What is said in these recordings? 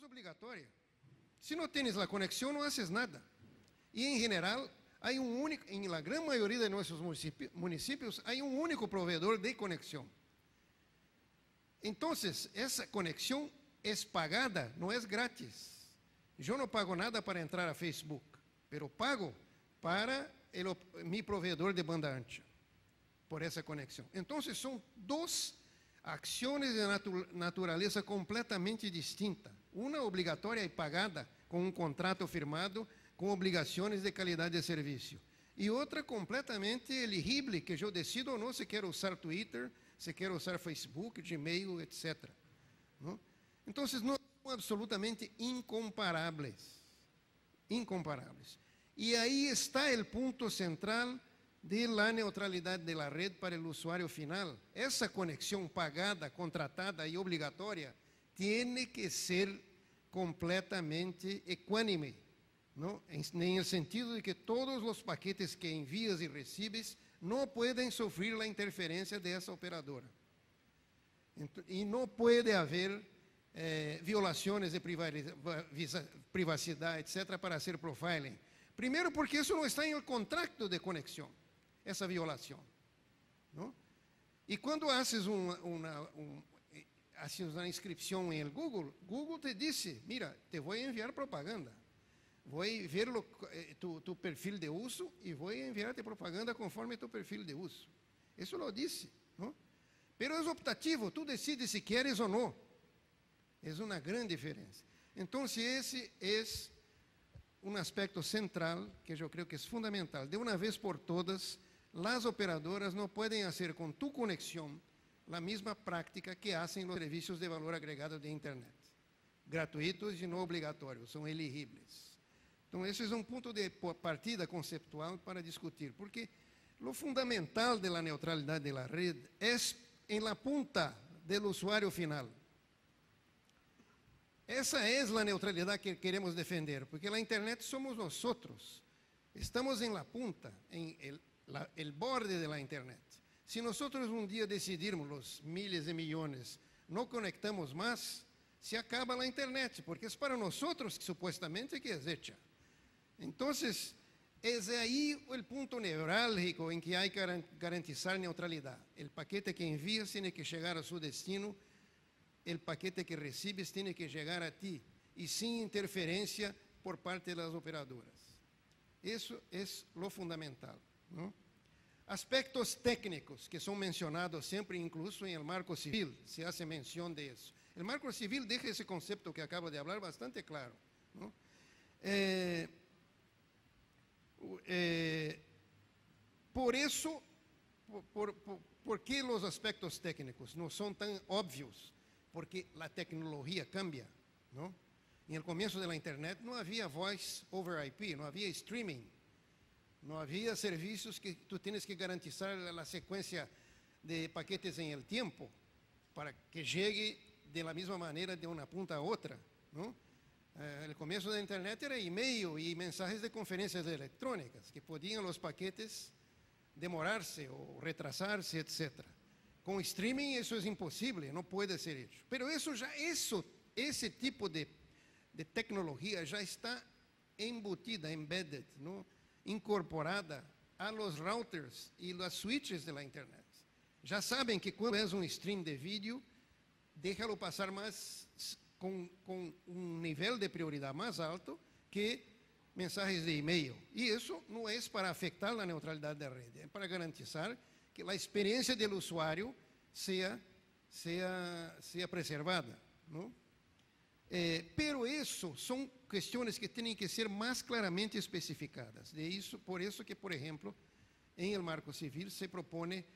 obligatoria. Si no tienes la conexión, no haces nada. Y en general, hay un único, en la gran mayoría de nuestros municipios, hay un único proveedor de conexión. Entonces, esa conexión es pagada, no es gratis. Yo no pago nada para entrar a Facebook, pero pago para mi proveedor de banda ancha, por esa conexión. Entonces, son dos acciones de naturaleza completamente distinta. Una obrigatória e pagada, com um contrato firmado, com obrigações de qualidade de serviço. E outra completamente elegível, que eu decido ou não se quero usar Twitter, se quero usar Facebook, Gmail, etc. ¿No? Então, não são absolutamente incomparáveis. Incomparáveis. E aí está o ponto central de la neutralidade de la red para o usuário final. Essa conexão pagada, contratada e obrigatória tem que ser completamente equânime, ¿no? En el sentido de que todos los paquetes que envías y recibes no pueden sufrir la interferencia de esa operadora. Y no puede haber violaciones de privacidad, etcétera, para hacer profiling. Primero porque eso no está en el contrato de conexión, esa violación, ¿no? Y cuando haces haces una inscripción en el Google, Google te dice, mira, te voy a enviar propaganda. Voy a ver tu perfil de uso y voy a enviarte propaganda conforme tu perfil de uso. Eso lo dice, ¿no? Pero es optativo, tú decides si quieres o no. Es una gran diferencia. Entonces, ese es un aspecto central que yo creo que es fundamental. De una vez por todas, las operadoras no pueden hacer con tu conexión la misma práctica que hacen los servicios de valor agregado de Internet. Gratuitos y no obligatorios, son elegibles. Entonces, ese es un punto de partida conceptual para discutir, porque lo fundamental de la neutralidad de la red es en la punta del usuario final. Esa es la neutralidad que queremos defender, porque la Internet somos nosotros. Estamos en la punta, en el borde de la Internet. Si nosotros un día decidirmos, los miles de millones, no conectamos más, se acaba la Internet, porque es para nosotros supuestamente que es hecha. Entonces, es ahí el punto neurálgico en que hay que garantizar neutralidad. El paquete que envías tiene que llegar a su destino, el paquete que recibes tiene que llegar a ti, y sin interferencia por parte de las operadoras. Eso es lo fundamental, ¿no? Aspectos técnicos que son mencionados siempre, incluso en el marco civil, se hace mención de eso. El marco civil deja ese concepto que acabo de hablar bastante claro, ¿no? Por eso, ¿por qué los aspectos técnicos no son tan obvios? Porque la tecnología cambia, ¿no? En el comienzo de la Internet no había voice over IP, no había streaming. No había servicios que tú tienes que garantizar la secuencia de paquetes en el tiempo para que llegue de la misma manera de una punta a otra, ¿no? El comienzo de Internet era email y mensajes de conferencias electrónicas que podían los paquetes demorarse o retrasarse, etc. Con streaming eso es imposible, no puede ser hecho. Pero ese tipo de tecnología ya está embutida, embedded, ¿no? Incorporada a los routers y las switches de la Internet. Ya saben que cuando es un stream de vídeo, déjalo pasar más con un nivel de prioridad más alto que mensajes de email. Y eso no es para afectar la neutralidad de red, es para garantizar que la experiencia del usuario sea preservada, ¿no? Pero eso son cuestiones que tienen que ser más claramente especificadas. Por eso que, por ejemplo, en el marco civil se propone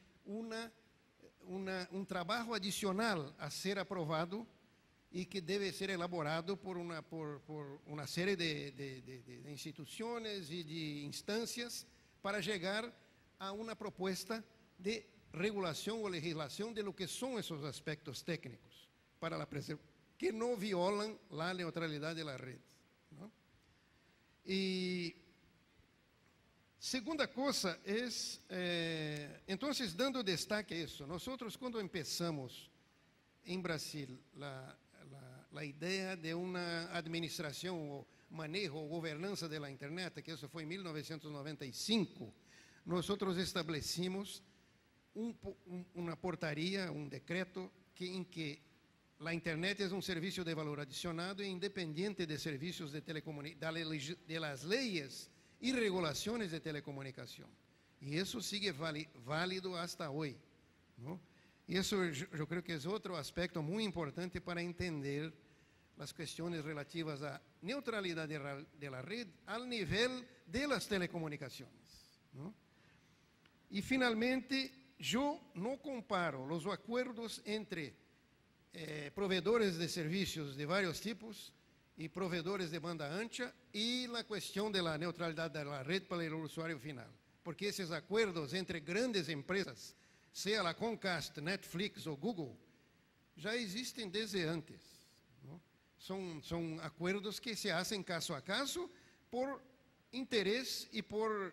un trabajo adicional a ser aprobado y que debe ser elaborado por una serie de instituciones y de instancias para llegar a una propuesta de regulación o legislación de lo que son esos aspectos técnicos para la preservación, que no violan la neutralidad de la red, ¿no? Y segunda cosa es, entonces, dando destaque a eso, nosotros cuando empezamos en Brasil la idea de una administración o manejo o gobernanza de la Internet, que eso fue en 1995, nosotros establecimos una portaria, un decreto en que la Internet es un servicio de valor adicionado e independiente de servicios de de las leyes y regulaciones de telecomunicación. Y eso sigue válido hasta hoy, ¿no? Y eso yo creo que es otro aspecto muy importante para entender las cuestiones relativas a neutralidad de la red al nivel de las telecomunicaciones, ¿no? Y finalmente, yo no comparo los acuerdos entre proveedores de servicios de varios tipos y proveedores de banda ancha y la cuestión de la neutralidad de la red para el usuario final. Porque esos acuerdos entre grandes empresas, sea la Comcast, Netflix o Google, ya existen desde antes, ¿no? Son acuerdos que se hacen caso a caso por interés y por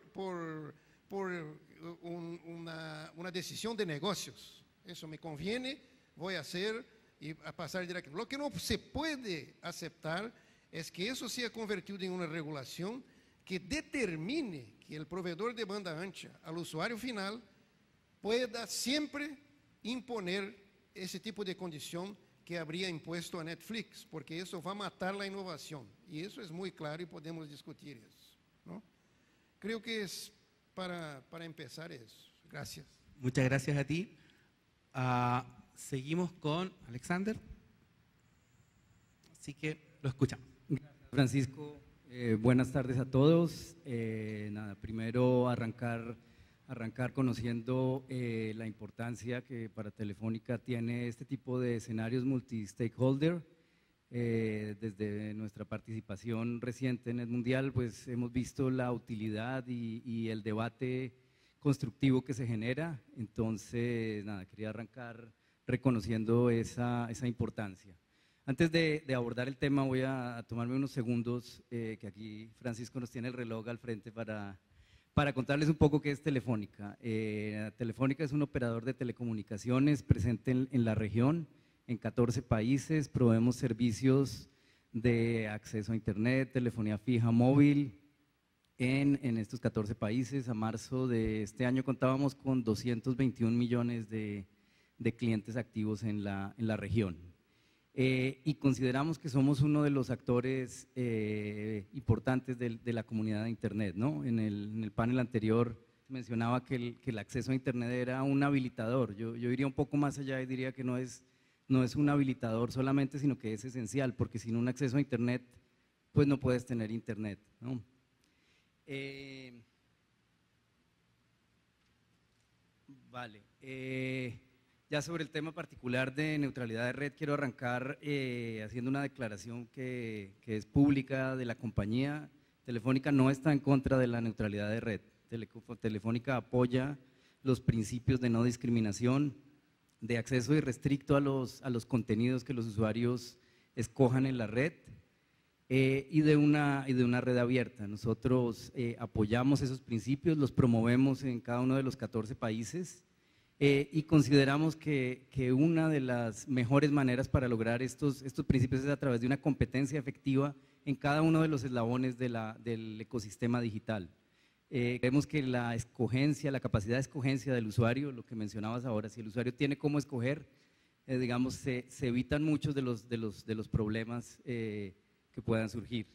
una decisión de negocios. Eso me conviene, voy a hacer y a pasar directo. Lo que no se puede aceptar es que eso sea convertido en una regulación que determine que el proveedor de banda ancha al usuario final pueda siempre imponer ese tipo de condición que habría impuesto a Netflix, porque eso va a matar la innovación. Y eso es muy claro y podemos discutir eso, ¿no? Creo que es para empezar eso. Gracias. Muchas gracias a ti. Seguimos con Alexander. Así que lo escuchamos. Gracias, Francisco. Buenas tardes a todos. Primero arrancar conociendo la importancia que para Telefónica tiene este tipo de escenarios multi-stakeholder. Desde nuestra participación reciente en el Mundial, pues hemos visto la utilidad y el debate constructivo que se genera. Entonces, quería arrancar reconociendo esa importancia. Antes de abordar el tema, voy a tomarme unos segundos, que aquí Francisco nos tiene el reloj al frente para contarles un poco qué es Telefónica. Telefónica es un operador de telecomunicaciones presente en la región, en 14 países, proveemos servicios de acceso a Internet, telefonía fija, móvil, en estos 14 países. A marzo de este año contábamos con 221 millones de clientes activos en la región. Y consideramos que somos uno de los actores importantes de la comunidad de Internet, ¿no? En el panel anterior mencionaba que el acceso a Internet era un habilitador. Yo iría un poco más allá y diría que no es un habilitador solamente, sino que es esencial, porque sin un acceso a Internet, pues no puedes tener Internet, ¿no? Vale. Ya sobre el tema particular de neutralidad de red, quiero arrancar haciendo una declaración que es pública de la compañía. Telefónica no está en contra de la neutralidad de red. Telefónica apoya los principios de no discriminación, de acceso irrestricto a los contenidos que los usuarios escojan en la red y de una red abierta. Nosotros apoyamos esos principios, los promovemos en cada uno de los 14 países. Y consideramos que una de las mejores maneras para lograr estos principios es a través de una competencia efectiva en cada uno de los eslabones del ecosistema digital. Creemos que la capacidad de escogencia del usuario, lo que mencionabas ahora, si el usuario tiene cómo escoger, digamos, se evitan muchos de los problemas que puedan surgir.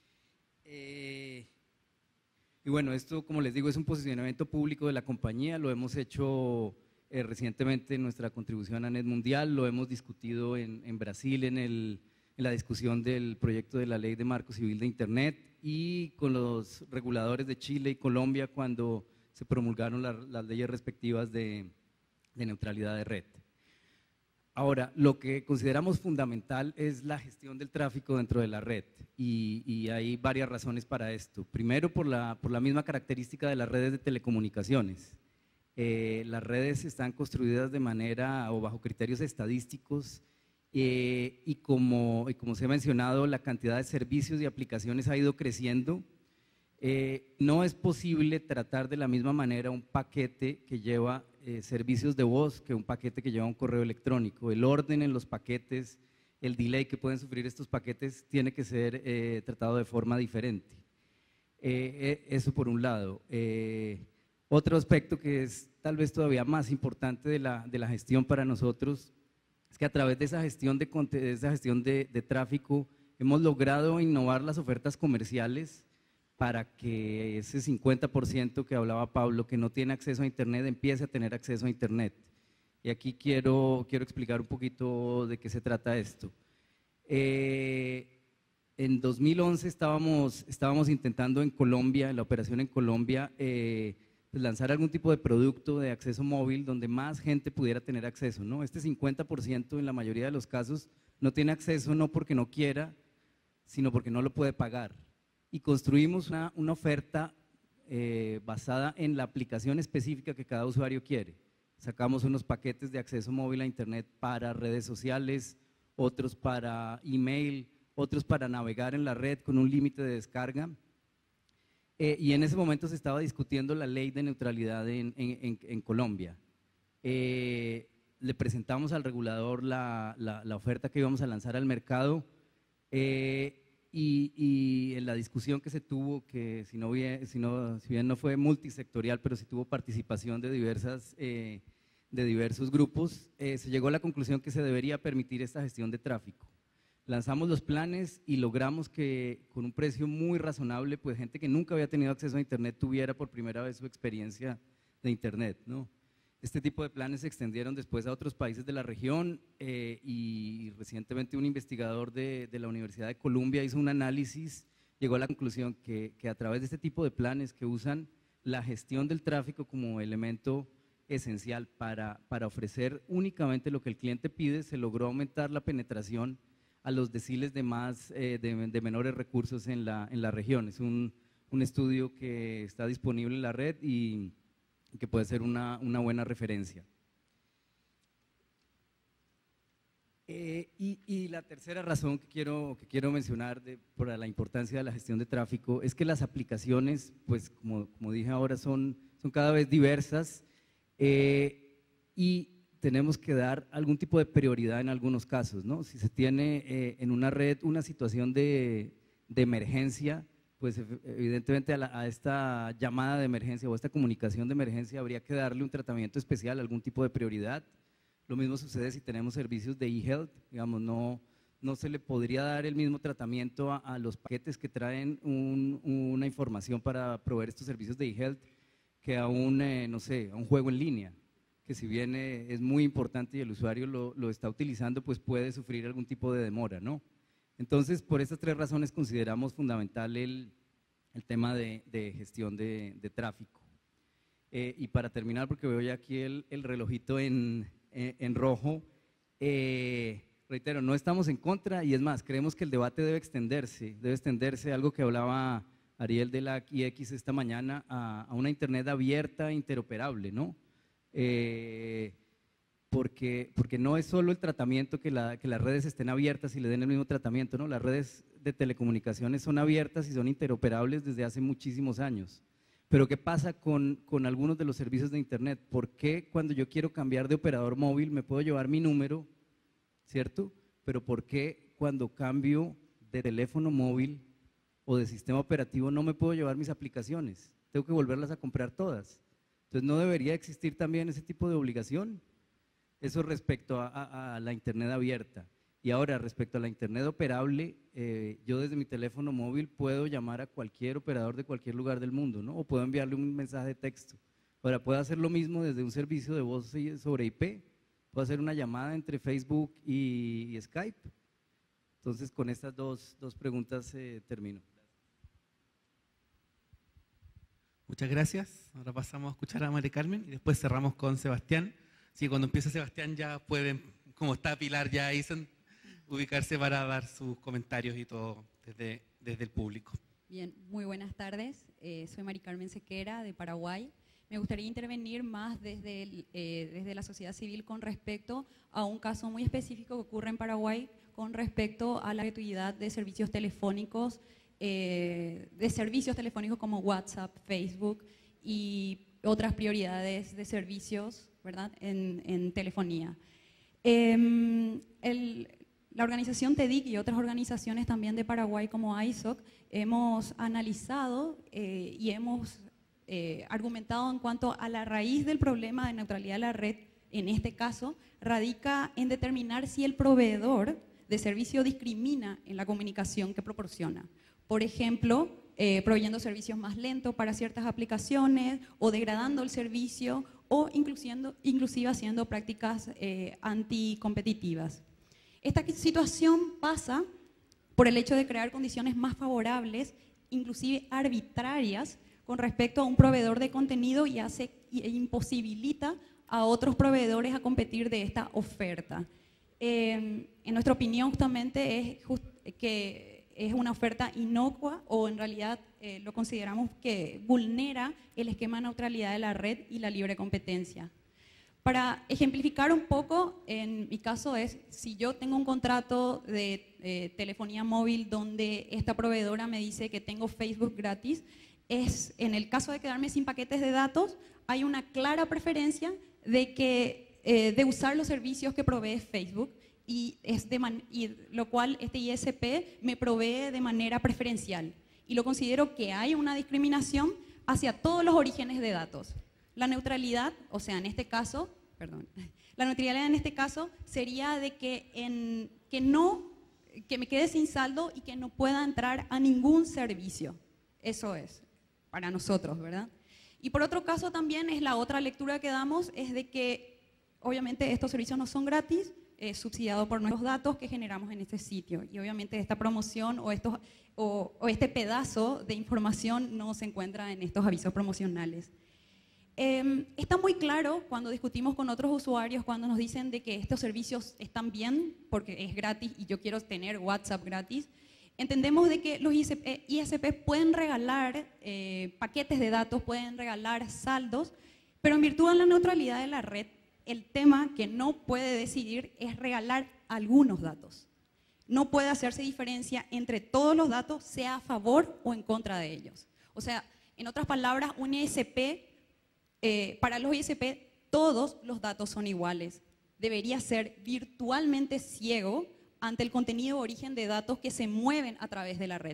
Y bueno, esto, como les digo, es un posicionamiento público de la compañía, lo hemos hecho recientemente en nuestra contribución a Net Mundial, lo hemos discutido en Brasil en la discusión del proyecto de la Ley de Marco Civil de Internet y con los reguladores de Chile y Colombia cuando se promulgaron las leyes respectivas de neutralidad de red. Ahora, lo que consideramos fundamental es la gestión del tráfico dentro de la red y hay varias razones para esto. Primero, por la misma característica de las redes de telecomunicaciones. Las redes están construidas de manera o bajo criterios estadísticos y como se ha mencionado, la cantidad de servicios y aplicaciones ha ido creciendo. No es posible tratar de la misma manera un paquete que lleva servicios de voz que un paquete que lleva un correo electrónico. El orden en los paquetes el delay que pueden sufrir estos paquetes tiene que ser tratado de forma diferente. Eso por un lado. Otro aspecto que es tal vez todavía más importante de la gestión para nosotros es que a través de esa gestión de tráfico hemos logrado innovar las ofertas comerciales para que ese 50% que hablaba Pablo, que no tiene acceso a Internet, empiece a tener acceso a Internet. Y aquí quiero explicar un poquito de qué se trata esto. En 2011 estábamos intentando en Colombia, en la operación en Colombia, pues lanzar algún tipo de producto de acceso móvil donde más gente pudiera tener acceso, ¿no? Este 50% en la mayoría de los casos no tiene acceso no porque no quiera, sino porque no lo puede pagar. Y construimos una oferta basada en la aplicación específica que cada usuario quiere. Sacamos unos paquetes de acceso móvil a Internet para redes sociales, otros para email, otros para navegar en la red con un límite de descarga. Y en ese momento se estaba discutiendo la ley de neutralidad en Colombia. Le presentamos al regulador la oferta que íbamos a lanzar al mercado y en la discusión que se tuvo, que si bien no fue multisectorial, pero sí tuvo participación de diversos grupos, se llegó a la conclusión que se debería permitir esta gestión de tráfico. Lanzamos los planes y logramos que con un precio muy razonable, pues gente que nunca había tenido acceso a Internet tuviera por primera vez su experiencia de Internet, ¿no? Este tipo de planes se extendieron después a otros países de la región y recientemente un investigador de la Universidad de Columbia hizo un análisis, llegó a la conclusión que a través de este tipo de planes que usan la gestión del tráfico como elemento esencial para ofrecer únicamente lo que el cliente pide, se logró aumentar la penetración a los deciles de menores recursos en la región. Es un estudio que está disponible en la red y que puede ser una buena referencia. Y la tercera razón que quiero mencionar por la importancia de la gestión de tráfico es que las aplicaciones, pues como dije ahora, son cada vez diversas y tenemos que dar algún tipo de prioridad en algunos casos, ¿no? Si se tiene en una red una situación de emergencia, pues evidentemente a esta llamada de emergencia o esta comunicación de emergencia habría que darle un tratamiento especial, algún tipo de prioridad. Lo mismo sucede si tenemos servicios de e-health, digamos, no se le podría dar el mismo tratamiento a los paquetes que traen una información para proveer estos servicios de e-health que a no sé, a un juego en línea, que si bien es muy importante y el usuario lo está utilizando, pues puede sufrir algún tipo de demora, ¿no? Entonces, por estas tres razones consideramos fundamental el tema de gestión de tráfico. Y para terminar, porque veo ya aquí el relojito en rojo, reitero, no estamos en contra y es más, creemos que el debate debe extenderse, algo que hablaba Ariel de la IX esta mañana, a una Internet abierta e interoperable, ¿no? Porque no es solo el tratamiento que las redes estén abiertas y le den el mismo tratamiento, ¿no? Las redes de telecomunicaciones son abiertas y son interoperables desde hace muchísimos años. Pero ¿qué pasa con algunos de los servicios de Internet? ¿Por qué cuando yo quiero cambiar de operador móvil me puedo llevar mi número, ¿cierto? Pero ¿por qué cuando cambio de teléfono móvil o de sistema operativo no me puedo llevar mis aplicaciones? Tengo que volverlas a comprar todas. Entonces, ¿no debería existir también ese tipo de obligación? Eso respecto a la Internet abierta. Y ahora, respecto a la Internet operable, yo desde mi teléfono móvil puedo llamar a cualquier operador de cualquier lugar del mundo, ¿no? O puedo enviarle un mensaje de texto. Ahora, puedo hacer lo mismo desde un servicio de voz sobre IP. Puedo hacer una llamada entre Facebook y Skype. Entonces, con estas dos preguntas termino. Muchas gracias. Ahora pasamos a escuchar a María Carmen y después cerramos con Sebastián. Así que cuando empiece Sebastián ya pueden, como está Pilar ya ahí, ubicarse para dar sus comentarios y todo desde el público. Bien, muy buenas tardes. Soy María Carmen Sequera de Paraguay. Me gustaría intervenir más desde la sociedad civil con respecto a un caso muy específico que ocurre en Paraguay con respecto a la gratuidad de servicios telefónicos como WhatsApp, Facebook y otras prioridades de servicios, ¿verdad?, en telefonía. la organización TEDIC y otras organizaciones también de Paraguay como ISOC hemos analizado y hemos argumentado en cuanto a la raíz del problema de neutralidad de la red, en este caso, radica en determinar si el proveedor de servicio discrimina en la comunicación que proporciona. Por ejemplo, proveyendo servicios más lentos para ciertas aplicaciones o degradando el servicio o inclusive haciendo prácticas anticompetitivas. Esta situación pasa por el hecho de crear condiciones más favorables, inclusive arbitrarias, con respecto a un proveedor de contenido y imposibilita a otros proveedores a competir de esta oferta. En nuestra opinión, justamente que es una oferta inocua o en realidad lo consideramos que vulnera el esquema de neutralidad de la red y la libre competencia. Para ejemplificar un poco, en mi caso es, si yo tengo un contrato de telefonía móvil donde esta proveedora me dice que tengo Facebook gratis, en el caso de quedarme sin paquetes de datos, hay una clara preferencia de usar los servicios que provee Facebook y lo cual este ISP me provee de manera preferencial. Y lo considero que hay una discriminación hacia todos los orígenes de datos. La neutralidad, o sea, en este caso, la neutralidad en este caso sería de que me quede sin saldo y que no pueda entrar a ningún servicio. Eso es, para nosotros, ¿verdad? Y por otro caso también es la otra lectura que damos, es de que obviamente estos servicios no son gratis, subsidiados por nuestros datos que generamos en este sitio. Y obviamente esta promoción o este pedazo de información no se encuentra en estos avisos promocionales. Está muy claro cuando discutimos con otros usuarios, cuando nos dicen de que estos servicios están bien porque es gratis y yo quiero tener WhatsApp gratis. Entendemos de que los ISP pueden regalar paquetes de datos, pueden regalar saldos, pero en virtud de la neutralidad de la red, el tema que no puede decidir es regalar algunos datos. No puede hacerse diferencia entre todos los datos, sea a favor o en contra de ellos. O sea, en otras palabras, un ISP, para los ISP, todos los datos son iguales. Debería ser virtualmente ciego ante el contenido de origen de datos que se mueven a través de la red.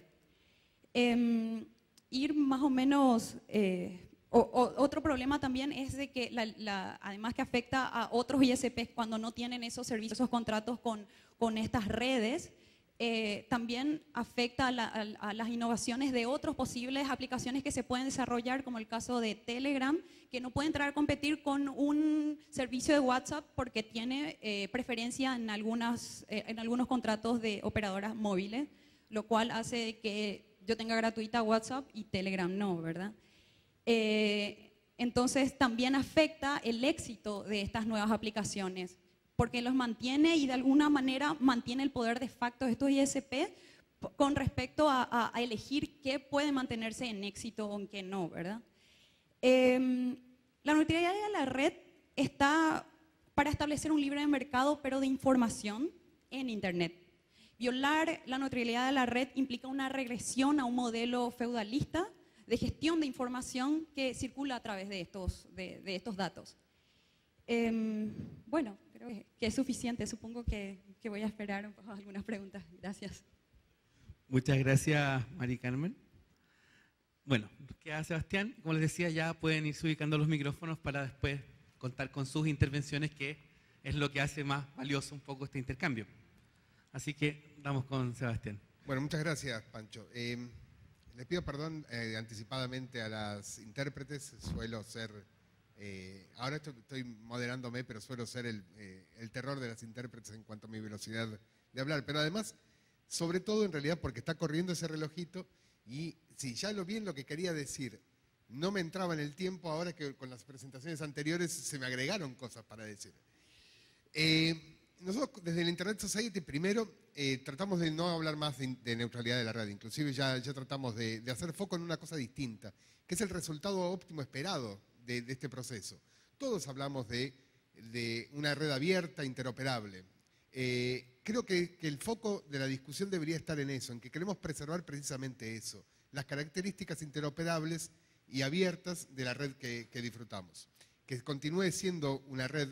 Ir más o menos... otro problema también es de que, además que afecta a otros ISPs cuando no tienen esos servicios, esos contratos con estas redes, también afecta a las innovaciones de otras posibles aplicaciones que se pueden desarrollar, como el caso de Telegram, que no puede entrar a competir con un servicio de WhatsApp porque tiene preferencia en algunos contratos de operadoras móviles, lo cual hace que yo tenga gratuita WhatsApp y Telegram no, ¿verdad? Entonces también afecta el éxito de estas nuevas aplicaciones, porque los mantiene y de alguna manera mantiene el poder de facto de estos ISP con respecto a elegir qué puede mantenerse en éxito o en qué no, ¿verdad? La neutralidad de la red está para establecer un libre mercado, pero de información en Internet. Violar la neutralidad de la red implica una regresión a un modelo feudalista de gestión de información que circula a través de estos datos. Bueno, creo que es suficiente. Supongo que voy a esperar algunas preguntas. Gracias. Muchas gracias, Mari Carmen. Bueno, queda Sebastián. Como les decía, ya pueden irse ubicando los micrófonos para después contar con sus intervenciones, que es lo que hace más valioso un poco este intercambio. Así que vamos con Sebastián. Bueno, muchas gracias, Pancho. Les pido perdón anticipadamente a las intérpretes. Suelo ser, ahora estoy moderándome, pero suelo ser el terror de las intérpretes en cuanto a mi velocidad de hablar. Pero además, sobre todo en realidad porque está corriendo ese relojito y si ya lo que quería decir no me entraba en el tiempo, ahora que con las presentaciones anteriores se me agregaron cosas para decir. Nosotros desde el Internet Society primero tratamos de no hablar más de neutralidad de la red, inclusive ya tratamos de hacer foco en una cosa distinta, que es el resultado óptimo esperado de este proceso. Todos hablamos de una red abierta, interoperable. Creo que el foco de la discusión debería estar en eso, en que queremos preservar precisamente eso, las características interoperables y abiertas de la red que disfrutamos. Que continúe siendo una red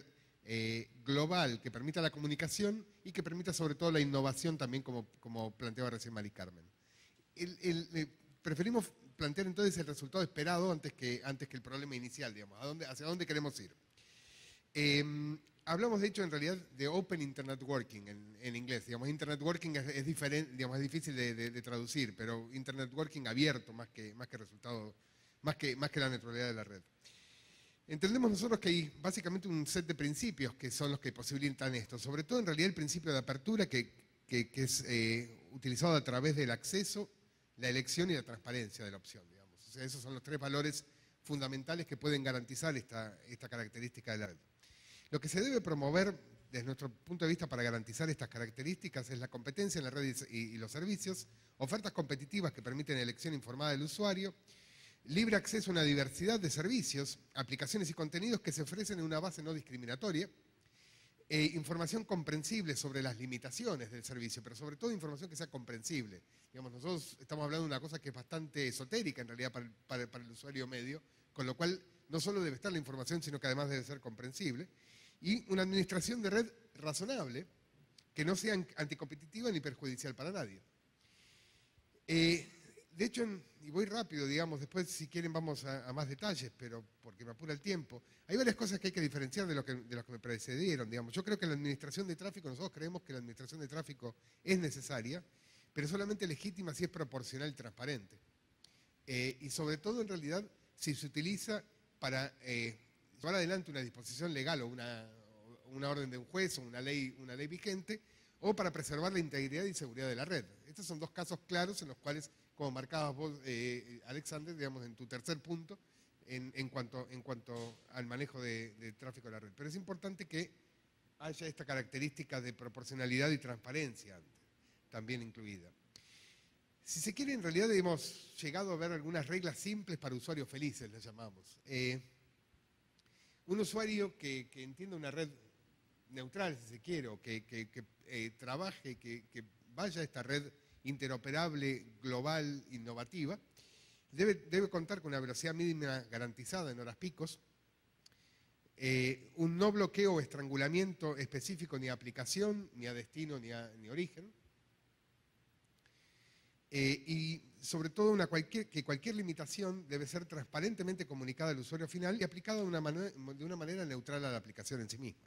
global que permita la comunicación y que permita sobre todo la innovación también, como planteaba recién Mari Carmen. Preferimos plantear entonces el resultado esperado antes que el problema inicial, digamos, hacia dónde queremos ir. Hablamos, de hecho, en realidad de Open Internet Working en inglés. Digamos, Internet Working es diferente, digamos, es difícil de traducir, pero Internet Working abierto más que resultado, más que la neutralidad de la red. Entendemos nosotros que hay básicamente un set de principios que son los que posibilitan esto. Sobre todo, en realidad, el principio de apertura que es utilizado a través del acceso, la elección y la transparencia de la opción, digamos. O sea, esos son los tres valores fundamentales que pueden garantizar esta característica de la red. Lo que se debe promover desde nuestro punto de vista para garantizar estas características es la competencia en la red y los servicios, ofertas competitivas que permiten elección informada del usuario, libre acceso a una diversidad de servicios, aplicaciones y contenidos que se ofrecen en una base no discriminatoria, información comprensible sobre las limitaciones del servicio, pero sobre todo información que sea comprensible. Digamos, nosotros estamos hablando de una cosa que es bastante esotérica en realidad para el usuario medio, con lo cual no solo debe estar la información, sino que además debe ser comprensible. Y una administración de red razonable, que no sea anticompetitiva ni perjudicial para nadie. De hecho, y voy rápido, digamos, después si quieren vamos a más detalles, pero porque me apura el tiempo, hay varias cosas que hay que diferenciar de los que me precedieron, digamos. Yo creo que la administración de tráfico, nosotros creemos que la administración de tráfico es necesaria, pero solamente legítima si es proporcional y transparente. Y sobre todo, en realidad, si se utiliza para llevar adelante una disposición legal o una orden de un juez o una ley vigente, o para preservar la integridad y seguridad de la red. Estos son dos casos claros en los cuales, como marcabas vos, Alexander, digamos, en tu tercer punto, en cuanto al manejo de tráfico de la red. Pero es importante que haya esta característica de proporcionalidad y transparencia también incluida. Si se quiere, en realidad hemos llegado a ver algunas reglas simples para usuarios felices, las llamamos. Un usuario que entienda una red neutral, si se quiere, o que trabaje, que vaya a esta red interoperable, global, innovativa, debe contar con una velocidad mínima garantizada en horas picos, un no bloqueo o estrangulamiento específico ni a aplicación, ni a destino, ni a origen, y sobre todo que cualquier limitación debe ser transparentemente comunicada al usuario final y aplicada de una manera neutral a la aplicación en sí misma.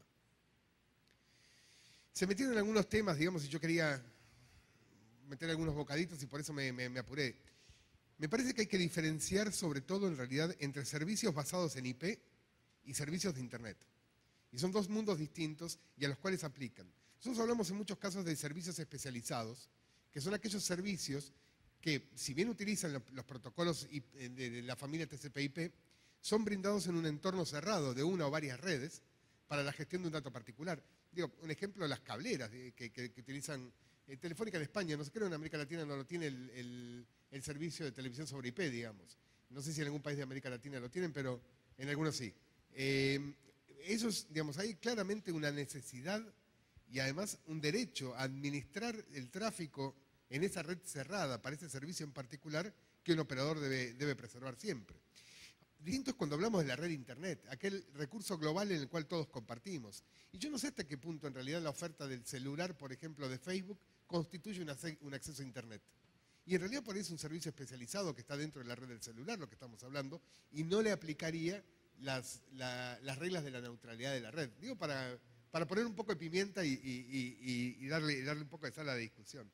Se metieron algunos temas, digamos, y yo quería meter algunos bocaditos y por eso me apuré. Me parece que hay que diferenciar sobre todo en realidad entre servicios basados en IP y servicios de Internet. Y son dos mundos distintos y a los cuales aplican. Nosotros hablamos en muchos casos de servicios especializados, que son aquellos servicios que, si bien utilizan los protocolos de la familia TCP/IP, son brindados en un entorno cerrado de una o varias redes para la gestión de un dato particular. Digo, un ejemplo, las cableras que utilizan Telefónica en España, no sé, creo que en América Latina no lo tiene el servicio de televisión sobre IP, digamos. No sé si en algún país de América Latina lo tienen, pero en algunos sí. Digamos, hay claramente una necesidad y además un derecho a administrar el tráfico en esa red cerrada para ese servicio en particular que un operador debe preservar siempre. Distinto es cuando hablamos de la red Internet, aquel recurso global en el cual todos compartimos. Y yo no sé hasta qué punto en realidad la oferta del celular, por ejemplo, de Facebook, constituye un acceso a Internet. Y en realidad por ahí es un servicio especializado que está dentro de la red del celular, lo que estamos hablando, y no le aplicaría las reglas de la neutralidad de la red. Digo, para poner un poco de pimienta y darle un poco de sal a la discusión.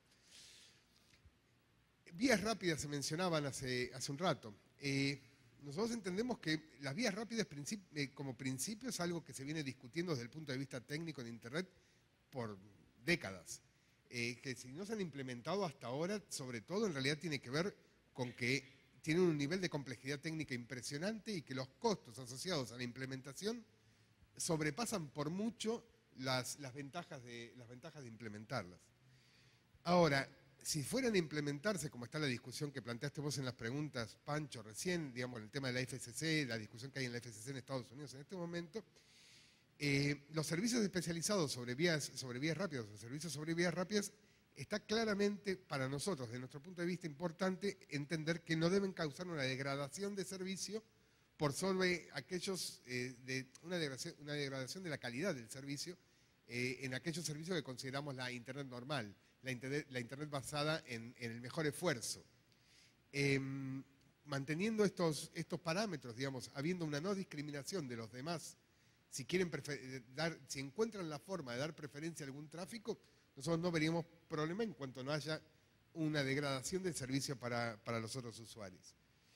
Vías rápidas se mencionaban hace un rato. Nosotros entendemos que las vías rápidas como principio es algo que se viene discutiendo desde el punto de vista técnico en Internet por décadas. Que si no se han implementado hasta ahora, sobre todo en realidad tiene que ver con que tienen un nivel de complejidad técnica impresionante y que los costos asociados a la implementación sobrepasan por mucho las ventajas de implementarlas. Ahora, si fueran a implementarse, como está la discusión que planteaste vos en las preguntas, Pancho, recién, digamos, en el tema de la FCC, la discusión que hay en la FCC en Estados Unidos en este momento, los servicios especializados sobre vías rápidas o servicios sobre vías rápidas, está claramente para nosotros, desde nuestro punto de vista, importante entender que no deben causar una degradación de servicio por sobre aquellos de una degradación de la calidad del servicio en aquellos servicios que consideramos la Internet normal, la Internet basada en el mejor esfuerzo. Manteniendo estos parámetros, digamos, habiendo una no discriminación de los demás, si encuentran la forma de dar preferencia a algún tráfico, nosotros no veríamos problema en cuanto no haya una degradación del servicio para los otros usuarios.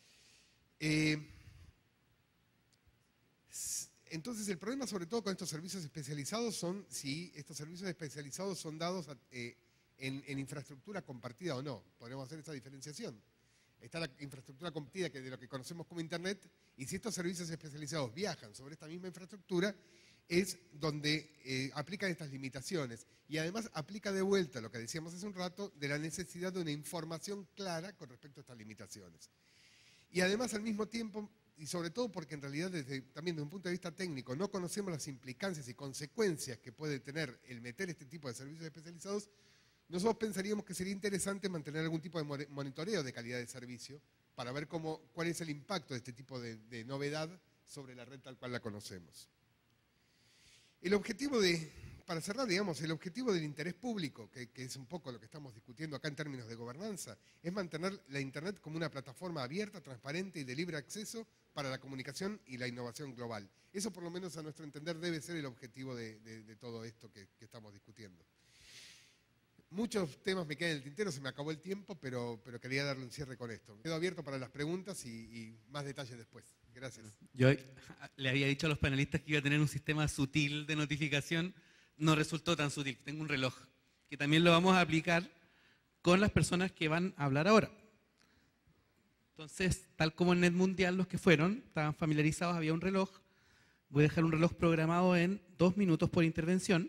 Entonces el problema sobre todo con estos servicios especializados son si estos servicios especializados son dados en infraestructura compartida o no. Podemos hacer esa diferenciación. Está la infraestructura compartida, que de lo que conocemos como Internet, y si estos servicios especializados viajan sobre esta misma infraestructura, es donde aplican estas limitaciones. Y además aplica de vuelta lo que decíamos hace un rato, de la necesidad de una información clara con respecto a estas limitaciones. Y además al mismo tiempo, y sobre todo porque en realidad también desde un punto de vista técnico no conocemos las implicancias y consecuencias que puede tener el meter este tipo de servicios especializados, nosotros pensaríamos que sería interesante mantener algún tipo de monitoreo de calidad de servicio para ver cuál es el impacto de este tipo de novedad sobre la red tal cual la conocemos. El objetivo para cerrar, digamos, el objetivo del interés público, que es un poco lo que estamos discutiendo acá en términos de gobernanza, es mantener la Internet como una plataforma abierta, transparente y de libre acceso para la comunicación y la innovación global. Eso, por lo menos a nuestro entender, debe ser el objetivo de todo esto que estamos discutiendo. Muchos temas me quedan en el tintero, se me acabó el tiempo, pero quería darle un cierre con esto. Quedo abierto para las preguntas y más detalles después. Gracias. Yo le había dicho a los panelistas que iba a tener un sistema sutil de notificación. No resultó tan sutil. Tengo un reloj que también lo vamos a aplicar con las personas que van a hablar ahora. Entonces, tal como en Net Mundial, los que fueron estaban familiarizados, había un reloj. Voy a dejar un reloj programado en 2 minutos por intervención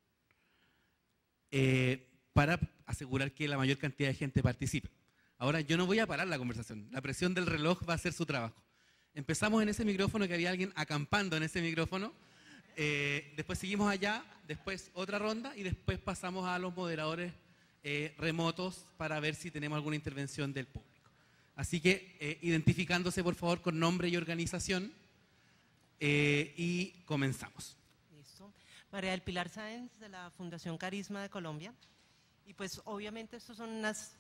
para asegurar que la mayor cantidad de gente participe. Ahora, yo no voy a parar la conversación. La presión del reloj va a hacer su trabajo. Empezamos en ese micrófono, que había alguien acampando en ese micrófono. Después seguimos allá, después otra ronda y después pasamos a los moderadores remotos para ver si tenemos alguna intervención del público. Así que identificándose por favor con nombre y organización y comenzamos. Listo. María del Pilar Sáenz, de la Fundación Carisma de Colombia. Y pues obviamente estos son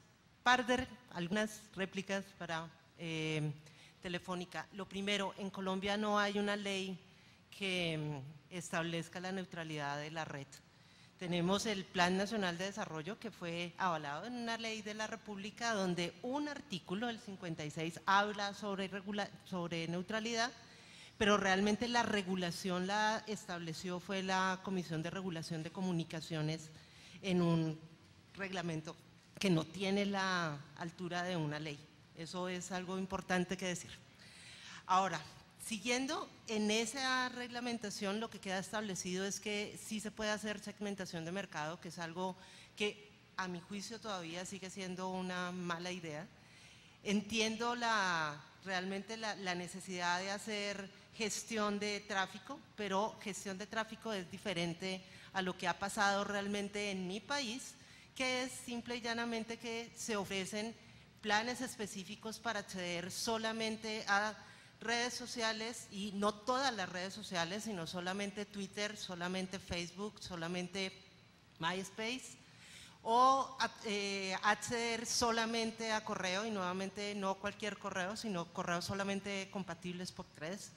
algunas réplicas para Telefónica. Lo primero, en Colombia no hay una ley que establezca la neutralidad de la red. Tenemos el Plan Nacional de Desarrollo, que fue avalado en una ley de la República, donde un artículo, el 56, habla sobre neutralidad, pero realmente la regulación la estableció fue la Comisión de Regulación de Comunicaciones en un reglamento que no tiene la altura de una ley. Eso es algo importante que decir. Ahora, siguiendo en esa reglamentación, lo que queda establecido es que sí se puede hacer segmentación de mercado, que es algo que a mi juicio todavía sigue siendo una mala idea. Entiendo realmente la necesidad de hacer gestión de tráfico, pero gestión de tráfico es diferente a lo que ha pasado realmente en mi país, que es simple y llanamente que se ofrecen planes específicos para acceder solamente a redes sociales, y no todas las redes sociales, sino solamente Twitter, solamente Facebook, solamente MySpace, o acceder solamente a correo, y nuevamente no cualquier correo, sino correos solamente compatibles por 3,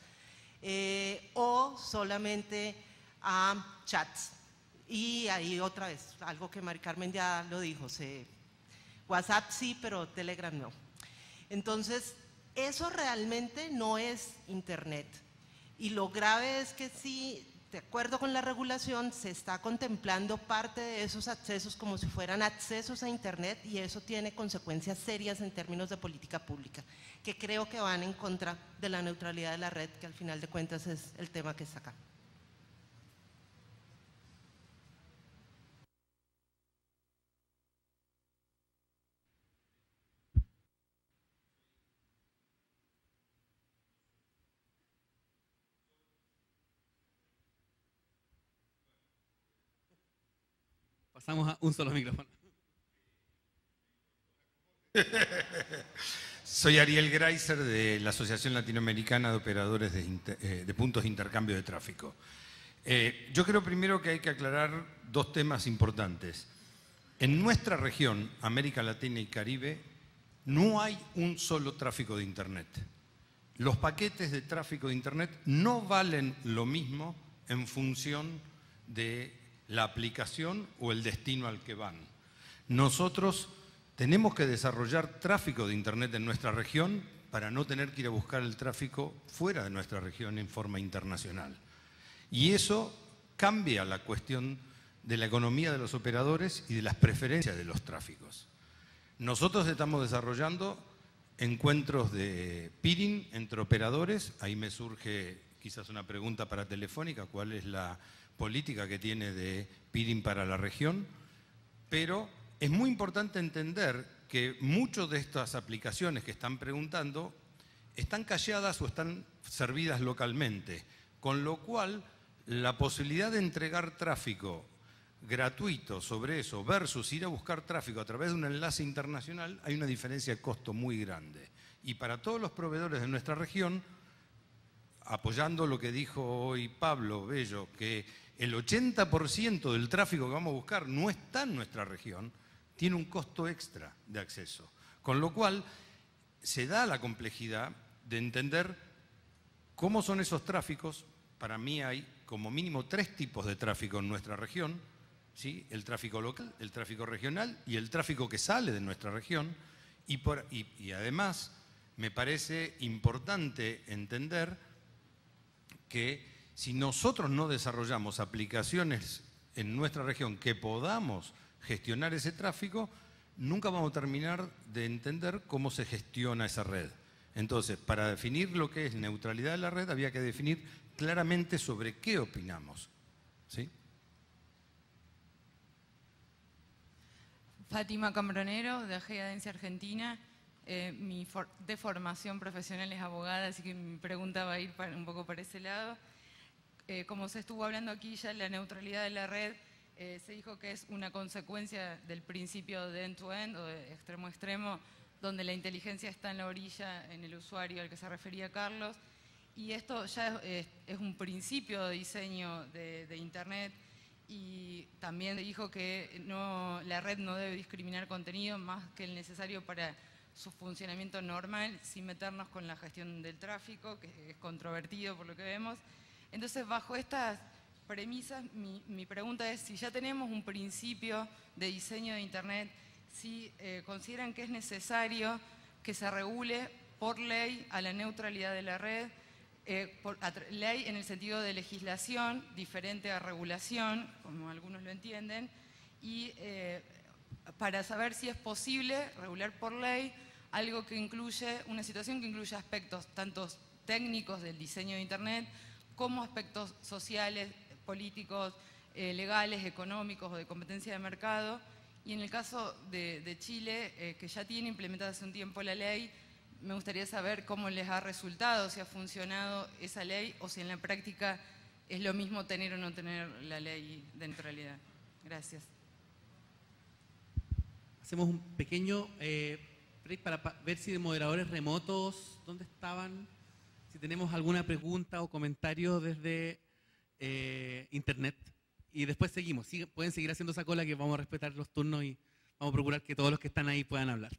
o solamente a chats. Y ahí otra vez, algo que Mari Carmen ya lo dijo, WhatsApp sí, pero Telegram no. Entonces, eso realmente no es Internet. Y lo grave es que sí, de acuerdo con la regulación, se está contemplando parte de esos accesos como si fueran accesos a Internet, y eso tiene consecuencias serias en términos de política pública, que creo que van en contra de la neutralidad de la red, que al final de cuentas es el tema que está acá. Pasamos a un solo micrófono. Soy Ariel Greiser de la Asociación Latinoamericana de Operadores de Puntos de Intercambio de Tráfico. Yo creo primero que hay que aclarar dos temas importantes. En nuestra región, América Latina y Caribe, no hay un solo tráfico de Internet. Los paquetes de tráfico de Internet no valen lo mismo en función de la aplicación o el destino al que van. Nosotros tenemos que desarrollar tráfico de Internet en nuestra región para no tener que ir a buscar el tráfico fuera de nuestra región en forma internacional. Y eso cambia la cuestión de la economía de los operadores y de las preferencias de los tráficos. Nosotros estamos desarrollando encuentros de peering entre operadores. Ahí me surge quizás una pregunta para Telefónica, ¿cuál es la política que tiene de peering para la región? Pero es muy importante entender que muchas de estas aplicaciones que están preguntando están calladas o están servidas localmente, con lo cual la posibilidad de entregar tráfico gratuito sobre eso versus ir a buscar tráfico a través de un enlace internacional, hay una diferencia de costo muy grande. Y para todos los proveedores de nuestra región, apoyando lo que dijo hoy Pablo Bello, que el 80% del tráfico que vamos a buscar no está en nuestra región, tiene un costo extra de acceso. Con lo cual, se da la complejidad de entender cómo son esos tráficos. Para mí hay como mínimo 3 tipos de tráfico en nuestra región, ¿sí? El tráfico local, el tráfico regional y el tráfico que sale de nuestra región. Y además, me parece importante entender que si nosotros no desarrollamos aplicaciones en nuestra región que podamos gestionar ese tráfico, nunca vamos a terminar de entender cómo se gestiona esa red. Entonces, para definir lo que es neutralidad de la red, había que definir claramente sobre qué opinamos. ¿Sí? Fátima Cambronero, de Agencia Argentina. Mi de formación profesional es abogada, así que mi pregunta va a ir un poco para ese lado. Como se estuvo hablando aquí ya, la neutralidad de la red se dijo que es una consecuencia del principio de end-to-end o de extremo a extremo, donde la inteligencia está en la orilla, en el usuario al que se refería Carlos, y esto ya es un principio de diseño de Internet, y también dijo que la red no debe discriminar contenido más que el necesario para su funcionamiento normal, sin meternos con la gestión del tráfico, que es controvertido por lo que vemos. Entonces, bajo estas premisas, mi pregunta es si ya tenemos un principio de diseño de Internet, si consideran que es necesario que se regule por ley a la neutralidad de la red, ley en el sentido de legislación, diferente a regulación, como algunos lo entienden, y para saber si es posible regular por ley algo que incluye, una situación que incluye aspectos tanto técnicos del diseño de Internet como aspectos sociales, políticos, legales, económicos o de competencia de mercado. Y en el caso de Chile, que ya tiene implementada hace un tiempo la ley, me gustaría saber cómo les ha resultado, si ha funcionado esa ley o si en la práctica es lo mismo tener o no tener la ley de neutralidad. Gracias. Hacemos un pequeño break para ver si de moderadores remotos, ¿dónde estaban? Si tenemos alguna pregunta o comentario desde internet. Y después seguimos. Pueden seguir haciendo esa cola, que vamos a respetar los turnos y vamos a procurar que todos los que están ahí puedan hablar.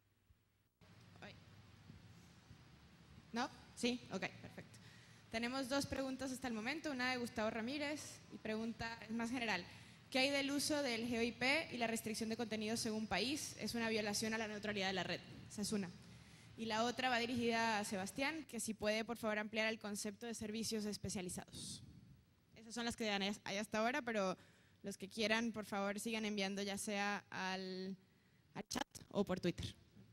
¿No? Sí, ok, perfecto. Tenemos 2 preguntas hasta el momento, una de Gustavo Ramírez y pregunta es más general. ¿Qué hay del uso del GeoIP y la restricción de contenidos según país? ¿Es una violación a la neutralidad de la red? Esa es una. Y la otra va dirigida a Sebastián, que si puede por favor ampliar el concepto de servicios especializados. Esas son las que hay hasta ahora, pero los que quieran por favor sigan enviando ya sea al chat o por Twitter.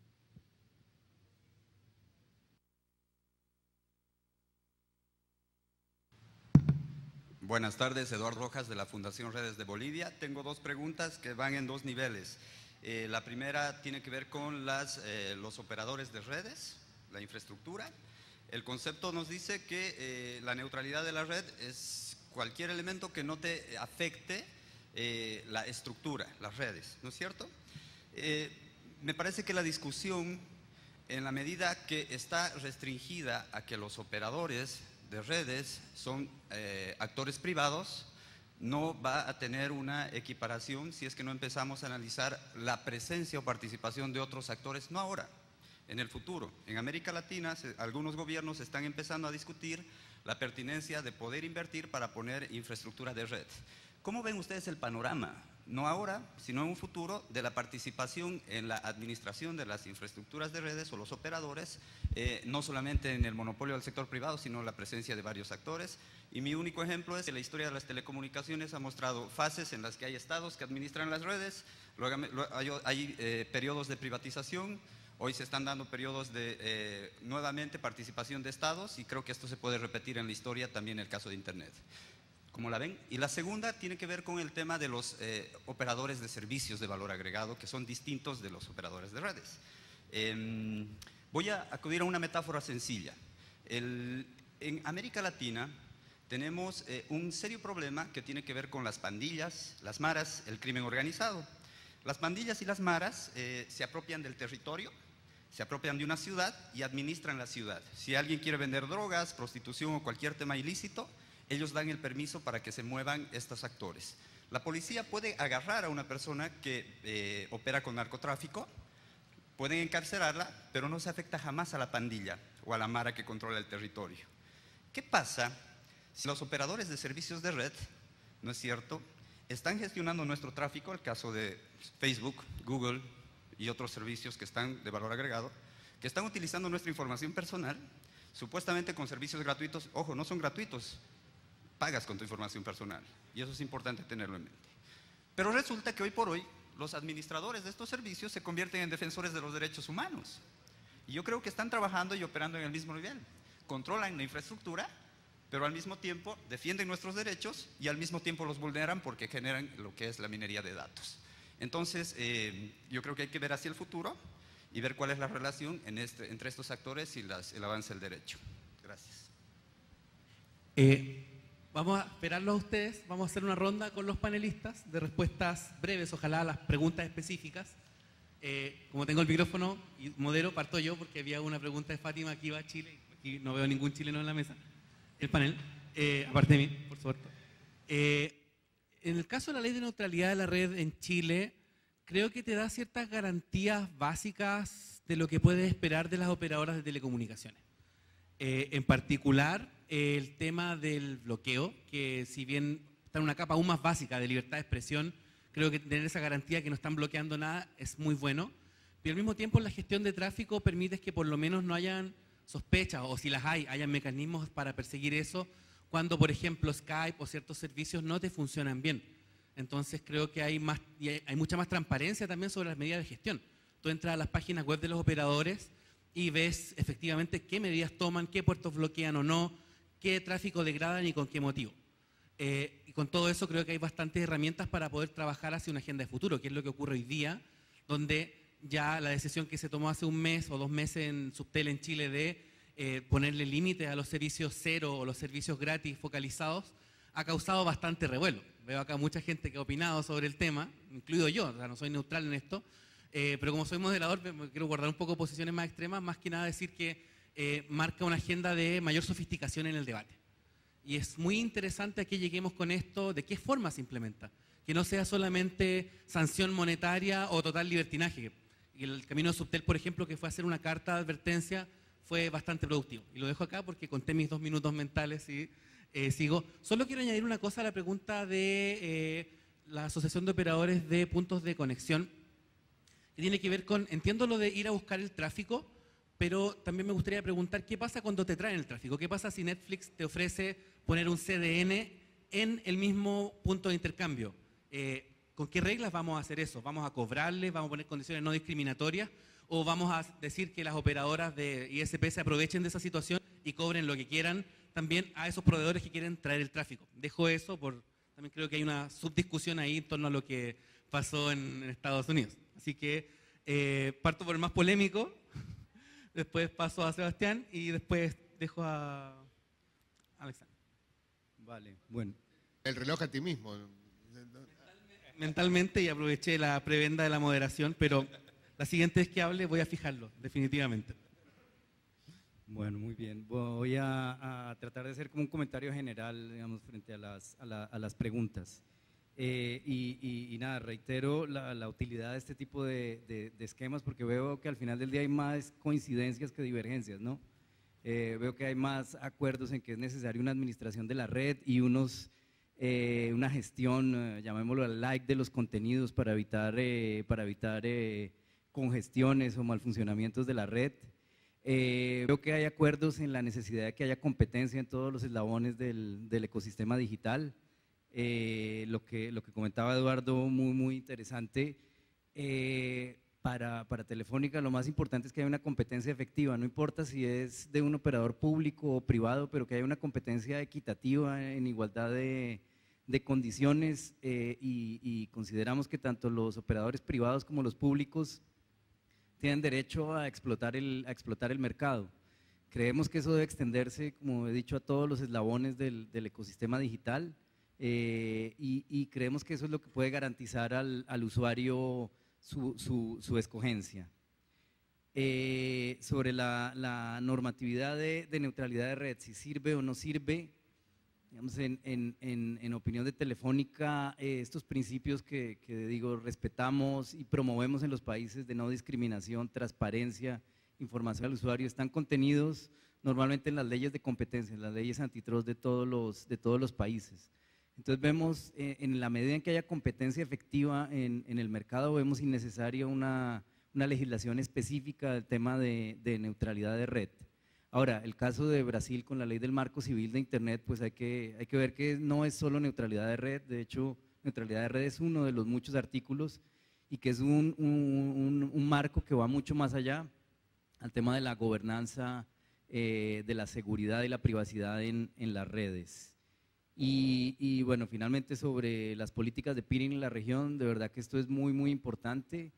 Buenas tardes, Eduardo Rojas de la Fundación Redes de Bolivia. Tengo 2 preguntas que van en 2 niveles. La primera tiene que ver con los operadores de redes, la infraestructura. El concepto nos dice que la neutralidad de la red es cualquier elemento que no te afecte la estructura, las redes, ¿no es cierto? Me parece que la discusión en la medida que está restringida a que los operadores de redes son actores privados, no va a tener una equiparación si es que no empezamos a analizar la presencia o participación de otros actores, no ahora, en el futuro. En América Latina, algunos gobiernos están empezando a discutir la pertinencia de poder invertir para poner infraestructura de red. ¿Cómo ven ustedes el panorama? No ahora, sino en un futuro, de la participación en la administración de las infraestructuras de redes o los operadores, no solamente en el monopolio del sector privado, sino la presencia de varios actores. Y mi único ejemplo es que la historia de las telecomunicaciones ha mostrado fases en las que hay estados que administran las redes, luego hay periodos de privatización, hoy se están dando periodos de nuevamente participación de estados, y creo que esto se puede repetir en la historia también en el caso de Internet. ¿Cómo la ven? Y la segunda tiene que ver con el tema de los operadores de servicios de valor agregado, que son distintos de los operadores de redes. Voy a acudir a una metáfora sencilla. En América Latina tenemos un serio problema que tiene que ver con las pandillas, las maras, el crimen organizado. Las pandillas y las maras se apropian del territorio, se apropian de una ciudad y administran la ciudad. Si alguien quiere vender drogas, prostitución o cualquier tema ilícito, ellos dan el permiso para que se muevan estos actores. La policía puede agarrar a una persona que opera con narcotráfico, pueden encarcelarla, pero no se afecta jamás a la pandilla o a la mara que controla el territorio. ¿Qué pasa si los operadores de servicios de red, no es cierto, están gestionando nuestro tráfico, el caso de Facebook, Google y otros servicios que están de valor agregado, que están utilizando nuestra información personal, supuestamente con servicios gratuitos? Ojo, no son gratuitos, pagas con tu información personal, y eso es importante tenerlo en mente. Pero resulta que hoy por hoy los administradores de estos servicios se convierten en defensores de los derechos humanos, y yo creo que están trabajando y operando en el mismo nivel. Controlan la infraestructura, pero al mismo tiempo defienden nuestros derechos y al mismo tiempo los vulneran porque generan lo que es la minería de datos. Entonces, yo creo que hay que ver hacia el futuro y ver cuál es la relación entre estos actores y el avance del derecho. Gracias. Vamos a esperarlo a ustedes, vamos a hacer una ronda con los panelistas de respuestas breves, ojalá a las preguntas específicas. Como tengo el micrófono y modero, parto yo porque había una pregunta de Fátima que iba a Chile, y no veo ningún chileno en la mesa, el panel, aparte de mí, por supuesto. En el caso de la ley de neutralidad de la red en Chile, creo que te da ciertas garantías básicas de lo que puedes esperar de las operadoras de telecomunicaciones. En particular, el tema del bloqueo, que si bien está en una capa aún más básica de libertad de expresión, creo que tener esa garantía que no están bloqueando nada es muy bueno, pero al mismo tiempo la gestión de tráfico permite que por lo menos no hayan sospechas, o si las hay, hayan mecanismos para perseguir eso cuando, por ejemplo, Skype o ciertos servicios no te funcionan bien. Entonces creo que hay mucha más transparencia también sobre las medidas de gestión. Tú entras a las páginas web de los operadores y ves efectivamente qué medidas toman, qué puertos bloquean o no, qué tráfico degradan y con qué motivo. Y con todo eso creo que hay bastantes herramientas para poder trabajar hacia una agenda de futuro, que es lo que ocurre hoy día, donde ya la decisión que se tomó hace un mes o 2 meses en Subtel en Chile de ponerle límites a los servicios cero o los servicios gratis focalizados ha causado bastante revuelo. Veo acá mucha gente que ha opinado sobre el tema, incluido yo, o sea, no soy neutral en esto, pero como soy moderador me quiero guardar un poco posiciones más extremas, más que nada decir que marca una agenda de mayor sofisticación en el debate. Y es muy interesante a que lleguemos con esto, de qué forma se implementa, que no sea solamente sanción monetaria o total libertinaje. Y el camino de Subtel, por ejemplo, que fue hacer una carta de advertencia, fue bastante productivo. Y lo dejo acá porque conté mis 2 minutos mentales y sigo. Solo quiero añadir una cosa a la pregunta de la Asociación de Operadores de Puntos de Conexión, que tiene que ver con, entiendo lo de ir a buscar el tráfico, pero también me gustaría preguntar, ¿qué pasa cuando te traen el tráfico? ¿Qué pasa si Netflix te ofrece poner un CDN en el mismo punto de intercambio? ¿Con qué reglas vamos a hacer eso? ¿Vamos a cobrarles? ¿Vamos a poner condiciones no discriminatorias? ¿O vamos a decir que las operadoras de ISP se aprovechen de esa situación y cobren lo que quieran también a esos proveedores que quieren traer el tráfico? Dejo eso, también creo que hay una subdiscusión ahí en torno a lo que pasó en Estados Unidos. Así que parto por el más polémico, después paso a Sebastián y después dejo a Alexander. Vale, bueno. El reloj a ti mismo. Mentalmente, y aproveché la prebenda de la moderación, pero la siguiente vez que hable voy a fijarlo, definitivamente. Bueno, muy bien. Voy a tratar de hacer como un comentario general, digamos, frente a las preguntas. Y nada, reitero la utilidad de este tipo de esquemas, porque veo que al final del día hay más coincidencias que divergencias, ¿no? Veo que hay más acuerdos en que es necesaria una administración de la red y una gestión, llamémoslo like, de los contenidos para evitar congestiones o malfuncionamientos de la red. Veo que hay acuerdos en la necesidad de que haya competencia en todos los eslabones del ecosistema digital. Lo que comentaba Eduardo, muy interesante. Para Telefónica lo más importante es que haya una competencia efectiva, no importa si es de un operador público o privado, pero que haya una competencia equitativa en igualdad de condiciones, y consideramos que tanto los operadores privados como los públicos tienen derecho a explotar el mercado. Creemos que eso debe extenderse, como he dicho, a todos los eslabones del ecosistema digital, y creemos que eso es lo que puede garantizar al usuario su escogencia. Sobre la normatividad de neutralidad de red, si sirve o no sirve, digamos, en opinión de Telefónica, estos principios que digo respetamos y promovemos en los países de no discriminación, transparencia, información al usuario, están contenidos normalmente en las leyes de competencia, en las leyes antitrust de todos los países. Entonces vemos, en la medida en que haya competencia efectiva en el mercado, vemos innecesaria una legislación específica del tema de neutralidad de red. Ahora, el caso de Brasil con la ley del marco civil de Internet, pues hay que ver que no es solo neutralidad de red, de hecho, neutralidad de red es uno de los muchos artículos y que es un marco que va mucho más allá al tema de la gobernanza, de la seguridad y la privacidad en las redes. Y bueno, finalmente sobre las políticas de peering en la región, de verdad que esto es muy importante.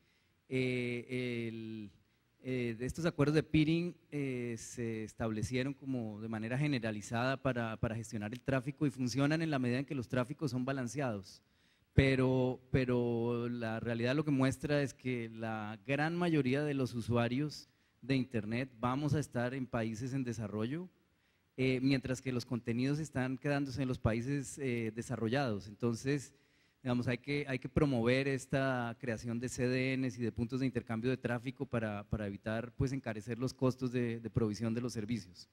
De estos acuerdos de peering se establecieron como de manera generalizada para gestionar el tráfico y funcionan en la medida en que los tráficos son balanceados, pero la realidad lo que muestra es que la gran mayoría de los usuarios de Internet vamos a estar en países en desarrollo, mientras que los contenidos están quedándose en los países desarrollados. Entonces, digamos, hay que promover esta creación de CDNs y de puntos de intercambio de tráfico para evitar, pues, encarecer los costos de provisión de los servicios.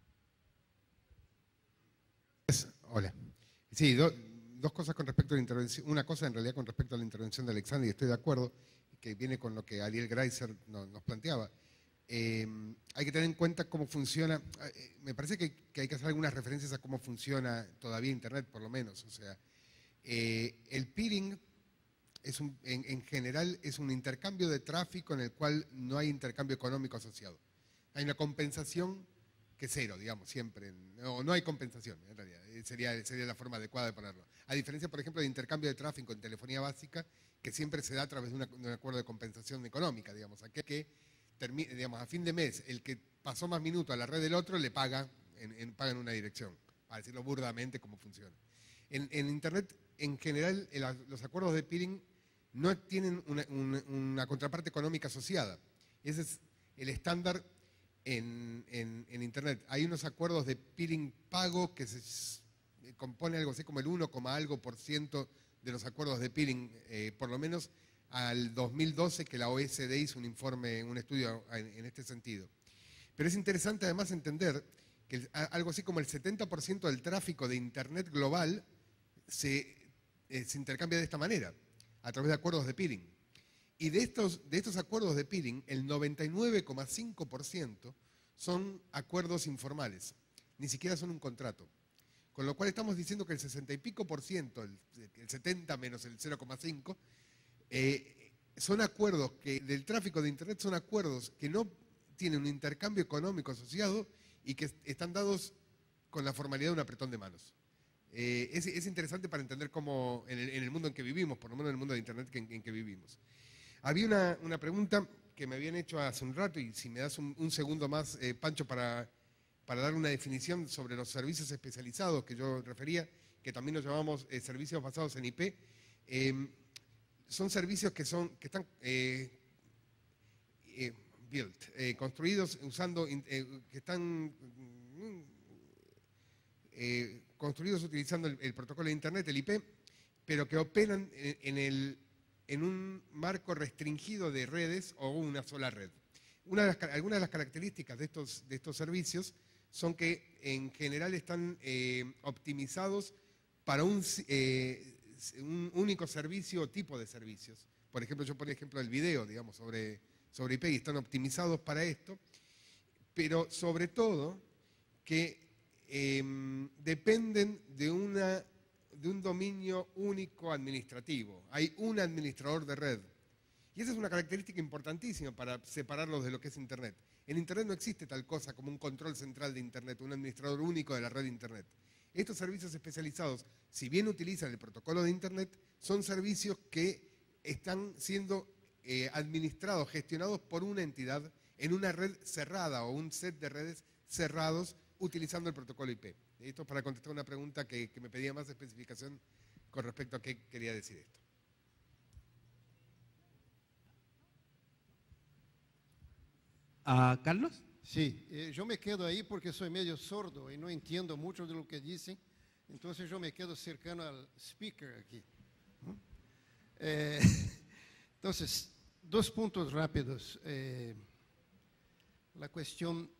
Hola. Sí, dos cosas con respecto a la intervención. Una cosa en realidad con respecto a la intervención de Alexander, y estoy de acuerdo, que viene con lo que Ariel Greiser nos planteaba. Hay que tener en cuenta cómo funciona, me parece que hay que hacer algunas referencias a cómo funciona todavía Internet, por lo menos. O sea, el peering en general es un intercambio de tráfico en el cual no hay intercambio económico asociado. Hay una compensación que es cero, digamos, siempre. No hay compensación, en realidad, sería la forma adecuada de ponerlo. A diferencia, por ejemplo, de intercambio de tráfico en telefonía básica, que siempre se da a través de un acuerdo de compensación económica, digamos, digamos, a fin de mes, el que pasó más minutos a la red del otro le paga en una dirección, para decirlo burdamente cómo funciona. En Internet, en general, los acuerdos de peering no tienen una contraparte económica asociada. Ese es el estándar en Internet. Hay unos acuerdos de peering pago que se compone algo así como el 1,algo% de los acuerdos de peering, por lo menos al 2012, que la OSD hizo un informe, un estudio en este sentido. Pero es interesante además entender que algo así como el 70% del tráfico de Internet global se intercambia de esta manera, a través de acuerdos de peering. Y de estos acuerdos de peering, el 99,5% son acuerdos informales, ni siquiera son un contrato. Con lo cual estamos diciendo que el 60 y pico por ciento, el 70 menos el 0,5%, son acuerdos del tráfico de Internet, son acuerdos que no tienen un intercambio económico asociado y que están dados con la formalidad de un apretón de manos. Es interesante para entender cómo en el mundo en que vivimos, por lo menos en el mundo de Internet en que vivimos. Había una pregunta que me habían hecho hace un rato, y si me das un segundo más, Pancho, para dar una definición sobre los servicios especializados que yo refería, que también los llamamos servicios basados en IP. Son servicios que están construidos usando, que están construidos utilizando el protocolo de Internet, el IP, pero que operan en un marco restringido de redes o una sola red. Algunas de las características de estos servicios son que en general están optimizados para un único servicio o tipo de servicios. Por ejemplo, el video, digamos, sobre IP, y están optimizados para esto, pero sobre todo que dependen de un dominio único administrativo. Hay un administrador de red. Y esa es una característica importantísima para separarlos de lo que es Internet. En Internet no existe tal cosa como un control central de Internet, un administrador único de la red de Internet. Estos servicios especializados, si bien utilizan el protocolo de Internet, son servicios que están siendo administrados, gestionados por una entidad en una red cerrada o un set de redes cerrados utilizando el protocolo IP. Esto es para contestar una pregunta que me pedía más especificación con respecto a qué quería decir esto. ¿Carlos? Sí, yo me quedo ahí porque soy medio sordo y no entiendo mucho de lo que dicen, entonces yo me quedo cercano al speaker aquí. Entonces, dos puntos rápidos. La cuestión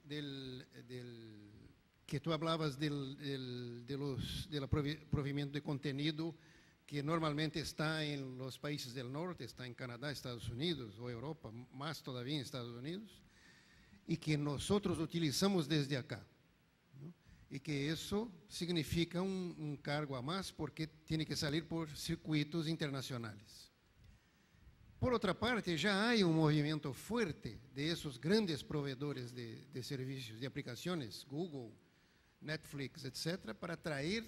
que tú hablabas del provimiento de contenido que normalmente está en los países del norte, está en Canadá, Estados Unidos o Europa, más todavía en Estados Unidos, y que nosotros utilizamos desde acá, ¿no? Y que eso significa un cargo a más porque tiene que salir por circuitos internacionales. Por otra parte, ya hay un movimiento fuerte de esos grandes proveedores de servicios, de aplicaciones, Google, Netflix, etcétera, para traer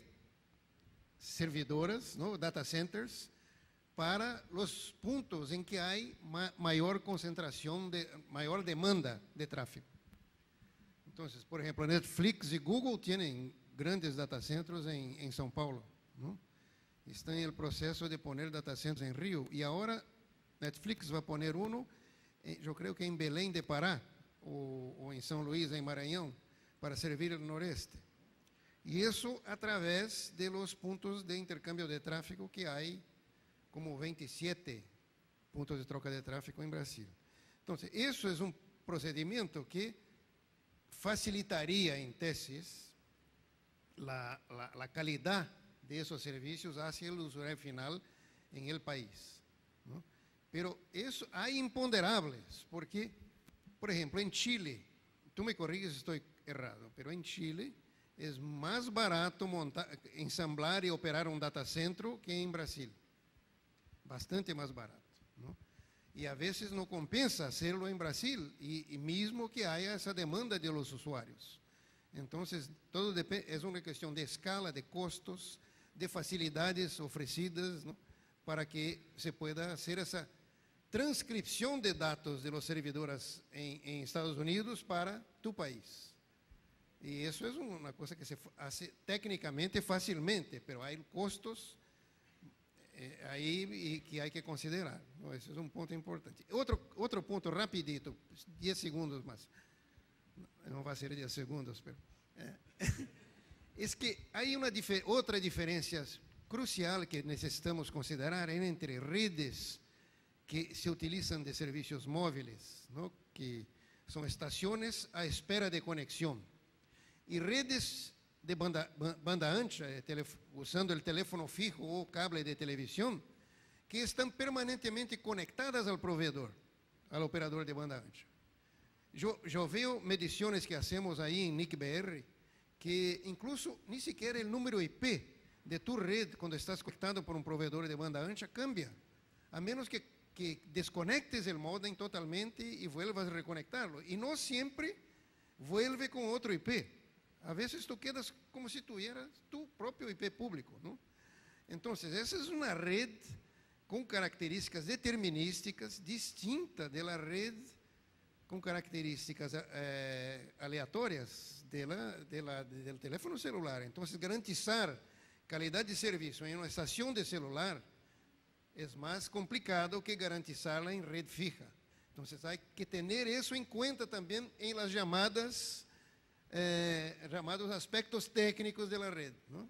servidoras, ¿no? Data centers, para los puntos en que hay mayor concentración, mayor demanda de tráfico. Entonces, por ejemplo, Netflix y Google tienen grandes data centers en São Paulo, ¿no? Están en el proceso de poner data centers en Río, y ahora Netflix va a poner uno, yo creo que en Belém de Pará, o en São Luís, en Maranhão, para servir el noreste. Y eso a través de los puntos de intercambio de tráfico que hay, como 27 puntos de troca de tráfico en Brasil. Entonces, eso es un procedimiento que facilitaría en tesis la calidad de esos servicios hacia el usuario final en el país, ¿no? Pero eso hay imponderables, porque, por ejemplo, en Chile, tú me corriges si estoy errado, pero en Chile es más barato ensamblar y operar un data center que en Brasil. Bastante más barato, ¿no? Y a veces no compensa hacerlo en Brasil, y mismo que haya esa demanda de los usuarios. Entonces, todo depende, es una cuestión de escala, de costos, de facilidades ofrecidas, ¿no? Para que se pueda hacer esa transcripción de datos de los servidores en Estados Unidos para tu país. Y eso es una cosa que se hace técnicamente fácilmente, pero hay costos ahí y que hay que considerar, ¿no? Ese es un punto importante. Otro punto rapidito, 10 segundos más. No va a ser 10 segundos, pero es que hay otra diferencia crucial que necesitamos considerar entre redes que se utilizan de servicios móviles, ¿no? Que son estaciones a espera de conexión, y redes de banda ancha, usando el teléfono fijo o cable de televisión, que están permanentemente conectadas al proveedor, al operador de banda ancha. Yo veo mediciones que hacemos ahí en NICBR, que incluso ni siquiera el número IP de tu red, cuando estás conectado por un proveedor de banda ancha, cambia, a menos que desconectes el modem totalmente y vuelvas a reconectarlo. Y no siempre vuelve con otro IP. A veces tú quedas como si tuvieras tu propio IP público, ¿no? Entonces, esa es una red con características determinísticas distinta de la red con características aleatorias del teléfono celular. Entonces, garantizar calidad de servicio en una estación de celular es más complicado que garantizarla en red fija. Entonces hay que tener eso en cuenta también en las llamados aspectos técnicos de la red, ¿no?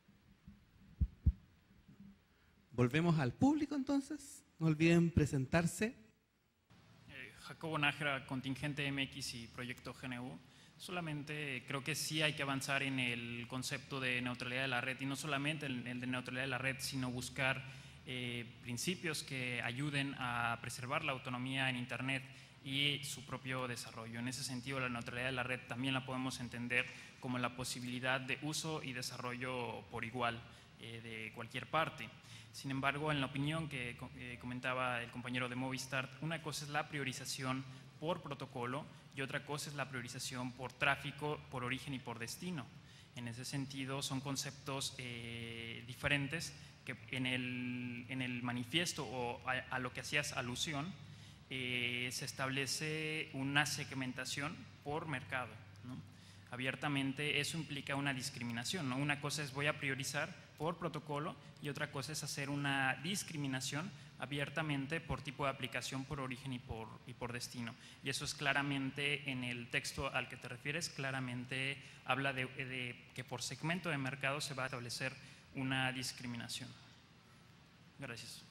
Volvemos al público entonces. No olviden presentarse. Jacobo Nájera, contingente MX y proyecto GNU. Solamente creo que sí hay que avanzar en el concepto de neutralidad de la red, y no solamente el de neutralidad de la red, sino buscar principios que ayuden a preservar la autonomía en Internet y su propio desarrollo. En ese sentido, la neutralidad de la red también la podemos entender como la posibilidad de uso y desarrollo por igual de cualquier parte. Sin embargo, en la opinión que comentaba el compañero de Movistar, una cosa es la priorización por protocolo y otra cosa es la priorización por tráfico, por origen y por destino. En ese sentido, son conceptos diferentes que en el manifiesto o a lo que hacías alusión, se establece una segmentación por mercado, ¿no? Abiertamente eso implica una discriminación, ¿no? Una cosa es voy a priorizar por protocolo y otra cosa es hacer una discriminación abiertamente por tipo de aplicación, por origen y por destino. Y eso es claramente, en el texto al que te refieres, claramente habla de que por segmento de mercado se va a establecer una discriminación. Gracias.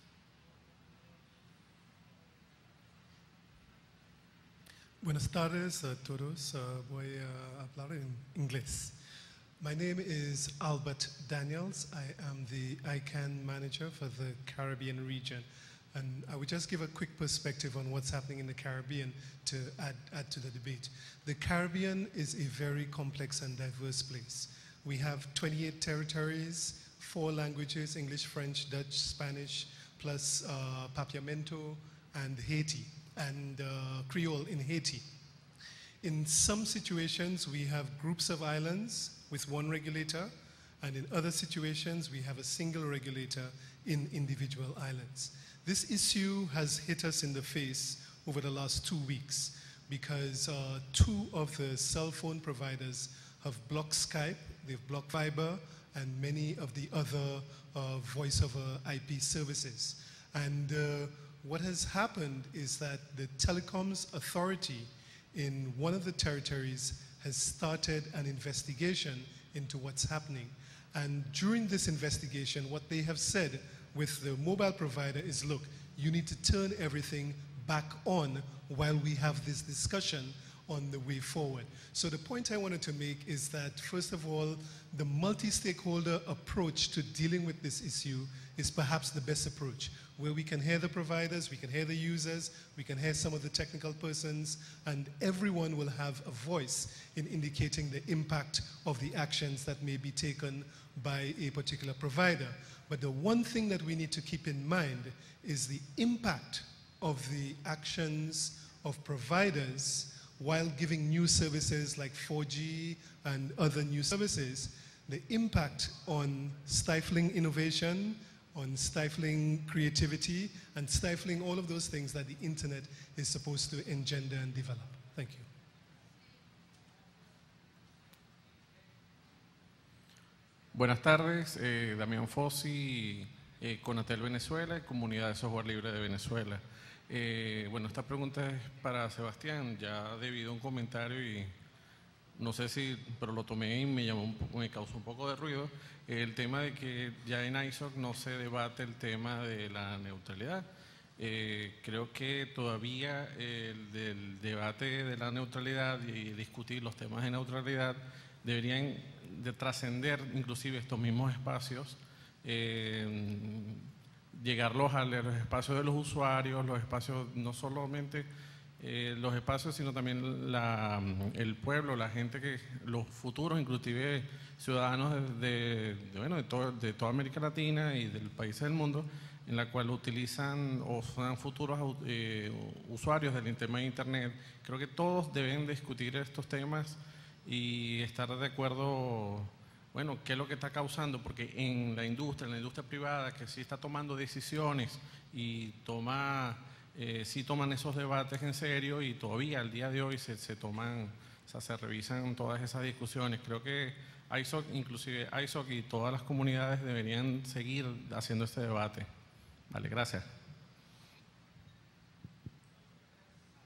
Buenas tardes a todos. Voy a hablar en inglés. My name is Albert Daniels. I am the ICANN manager for the Caribbean region. And I would just give a quick perspective on what's happening in the Caribbean to add to the debate. The Caribbean is a very complex and diverse place. We have 28 territories, 4 languages, English, French, Dutch, Spanish, plus Papiamento and Haiti, and Creole in Haiti. In some situations, we have groups of islands with one regulator, and in other situations, we have a single regulator in individual islands. This issue has hit us in the face over the last 2 weeks because 2 of the cell phone providers have blocked Skype, they've blocked Viber, and many of the other voice over IP services. And what has happened is that the Telecoms Authority in one of the territories has started an investigation into what's happening. And during this investigation, what they have said with the mobile provider is, look, you need to turn everything back on while we have this discussion on the way forward. So the point I wanted to make is that, first of all, the multi-stakeholder approach to dealing with this issue is perhaps the best approach, where we can hear the providers, we can hear the users, we can hear some of the technical persons, and everyone will have a voice in indicating the impact of the actions that may be taken by a particular provider. But the one thing that we need to keep in mind is the impact of the actions of providers while giving new services like 4G and other new services, the impact on stifling innovation, on stifling creativity, and stifling all of those things that the internet is supposed to engender and develop. Thank you. Buenas tardes, Damián Fossi, Conatel Venezuela, Comunidad de Software Libre de Venezuela. Bueno, esta pregunta es para Sebastián, ya debido a un comentario y no sé si, pero lo tomé y me causó un poco de ruido, el tema de que ya en ISOC no se debate el tema de la neutralidad. Creo que todavía el debate de la neutralidad y discutir los temas de neutralidad deberían de trascender inclusive estos mismos espacios, llegarlos a los espacios de los usuarios, los espacios, no solamente los espacios, sino también el pueblo, la gente, los futuros, inclusive ciudadanos de toda América Latina y del país del mundo, en la cual utilizan o son futuros usuarios del tema de Internet. Creo que todos deben discutir estos temas y estar de acuerdo, bueno, qué es lo que está causando, porque en la industria privada, que sí está tomando decisiones y sí toman esos debates en serio, y todavía al día de hoy se toman, o sea, se revisan todas esas discusiones. Creo que ISOC, inclusive ISOC y todas las comunidades deberían seguir haciendo este debate. Vale, gracias.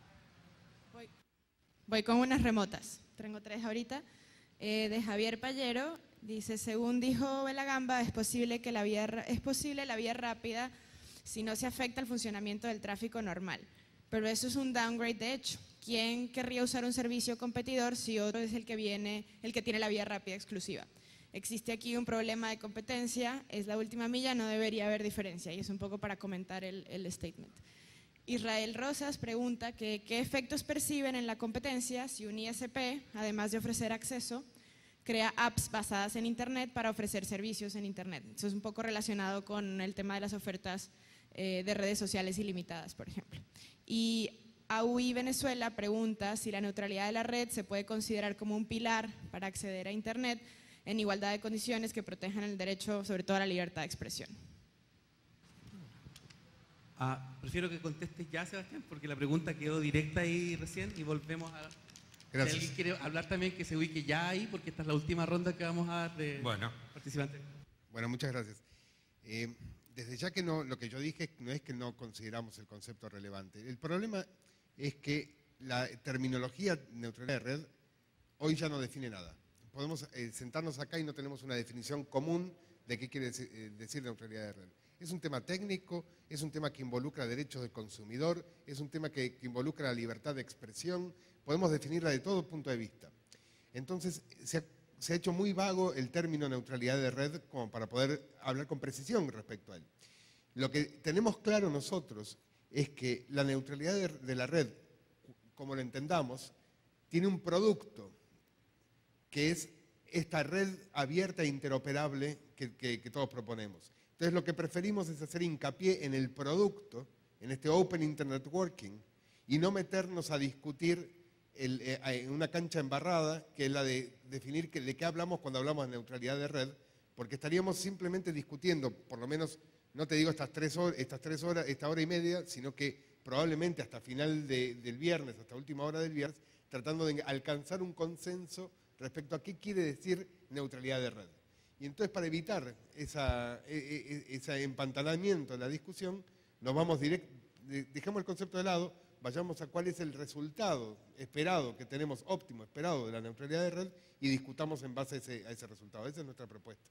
Voy con unas remotas. Tengo 3 ahorita. De Javier Pallero, dice, según dijo Belagamba, es posible la vía rápida si no se afecta el funcionamiento del tráfico normal. Pero eso es un downgrade de hecho. ¿Quién querría usar un servicio competidor si otro es el que tiene la vía rápida exclusiva? Existe aquí un problema de competencia, es la última milla, no debería haber diferencia. Y es un poco para comentar el statement. Israel Rosas pregunta que qué efectos perciben en la competencia si un ISP, además de ofrecer acceso, crea apps basadas en Internet para ofrecer servicios en Internet. Eso es un poco relacionado con el tema de las ofertas de redes sociales ilimitadas, por ejemplo. Y AUI Venezuela pregunta si la neutralidad de la red se puede considerar como un pilar para acceder a Internet en igualdad de condiciones que protejan el derecho, sobre todo a la libertad de expresión. Prefiero que contestes ya, Sebastián, porque la pregunta quedó directa ahí recién y volvemos a... Gracias. Si alguien quiere hablar también, que se ubique ya ahí, porque esta es la última ronda que vamos a dar de participantes. Bueno, muchas gracias. Desde ya que no, lo que yo dije no es que no consideramos el concepto relevante. El problema es que la terminología neutralidad de red hoy ya no define nada. Podemos sentarnos acá y no tenemos una definición común de qué quiere decir neutralidad de red. Es un tema técnico, es un tema que involucra derechos del consumidor, es un tema que involucra la libertad de expresión, podemos definirla de todo punto de vista. Entonces, se ha hecho muy vago el término neutralidad de red como para poder hablar con precisión respecto a él. Lo que tenemos claro nosotros es que la neutralidad de la red, como lo entendamos, tiene un producto que es esta red abierta e interoperable que todos proponemos. Entonces lo que preferimos es hacer hincapié en el producto, en este Open Internet Working, y no meternos a discutir en una cancha embarrada, que es la de definir de qué hablamos cuando hablamos de neutralidad de red, porque estaríamos simplemente discutiendo, por lo menos, no te digo esta hora y media, sino que probablemente hasta final del viernes, hasta última hora del viernes, tratando de alcanzar un consenso respecto a qué quiere decir neutralidad de red. Y entonces, para evitar ese empantanamiento en la discusión, nos vamos dejamos el concepto de lado, vayamos a cuál es el resultado esperado que tenemos, óptimo, esperado de la neutralidad de red, y discutamos en base a ese resultado. Esa es nuestra propuesta.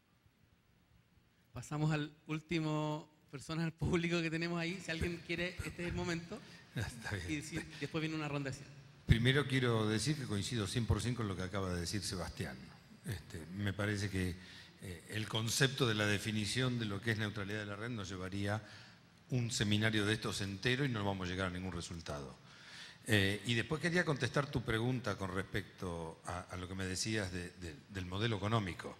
Pasamos al último persona, al público que tenemos ahí. Si alguien quiere, este es el momento. Está bien. Y después viene una ronda así. Primero quiero decir que coincido 100% con lo que acaba de decir Sebastián. Me parece que el concepto de la definición de lo que es neutralidad de la red nos llevaría un seminario de estos entero y no vamos a llegar a ningún resultado. Y después quería contestar tu pregunta con respecto a lo que me decías del modelo económico.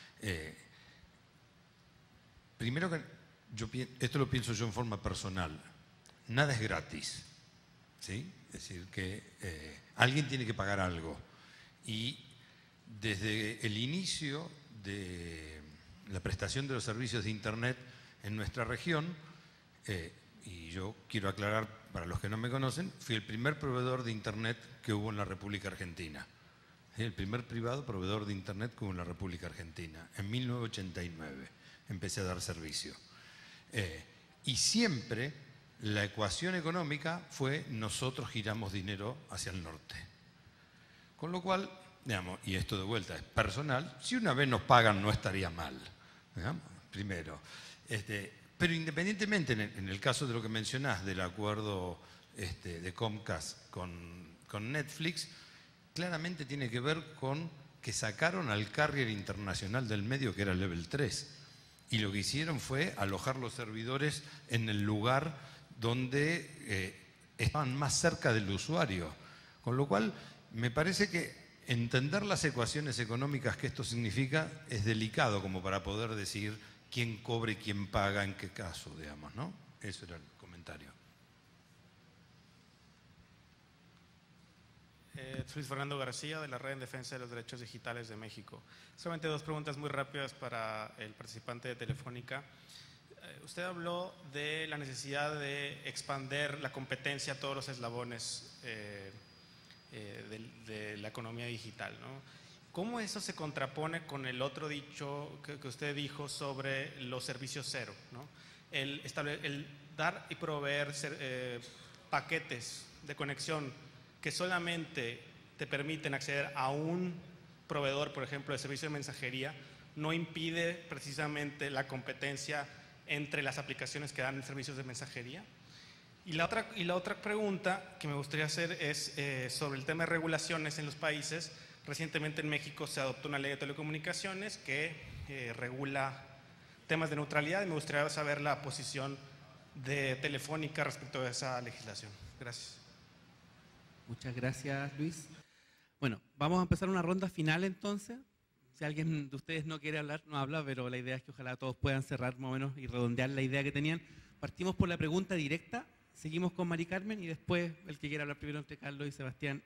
Primero que esto lo pienso yo en forma personal. Nada es gratis, ¿sí? Es decir, que alguien tiene que pagar algo. Y desde el inicio de la prestación de los servicios de Internet en nuestra región, y yo quiero aclarar para los que no me conocen, fui el primer proveedor de Internet que hubo en la República Argentina. El primer privado proveedor de Internet que hubo en la República Argentina. En 1989 empecé a dar servicio. Y siempre la ecuación económica fue nosotros giramos dinero hacia el norte. Con lo cual, digamos, y esto de vuelta es personal, si una vez nos pagan no estaría mal, digamos, primero. Pero independientemente, en el caso de lo que mencionás del acuerdo de Comcast con Netflix, claramente tiene que ver con que sacaron al carrier internacional del medio, que era Level 3, y lo que hicieron fue alojar los servidores en el lugar donde estaban más cerca del usuario. Con lo cual, me parece que entender las ecuaciones económicas que esto significa es delicado como para poder decir quién cobra y quién paga en qué caso, digamos, ¿no? Eso era el comentario. Soy Fernando García, de la Red en Defensa de los Derechos Digitales de México. Solamente 2 preguntas muy rápidas para el participante de Telefónica. Usted habló de la necesidad de expandir la competencia a todos los eslabones de la economía digital, ¿no? ¿Cómo eso se contrapone con el otro dicho que usted dijo sobre los servicios cero, ¿no? El dar y proveer paquetes de conexión que solamente te permiten acceder a un proveedor, por ejemplo, de servicio de mensajería, no impide precisamente la competencia entre las aplicaciones que dan servicios de mensajería. Y la otra pregunta que me gustaría hacer es sobre el tema de regulaciones en los países. Recientemente en México se adoptó una ley de telecomunicaciones que regula temas de neutralidad y me gustaría saber la posición de Telefónica respecto a esa legislación. Gracias. Muchas gracias, Luis. Bueno, vamos a empezar una ronda final entonces. Si alguien de ustedes no quiere hablar, no habla, pero la idea es que ojalá todos puedan cerrar más o menos y redondear la idea que tenían. Partimos por la pregunta directa, seguimos con Mari Carmen y después el que quiera hablar primero entre Carlos y Sebastián,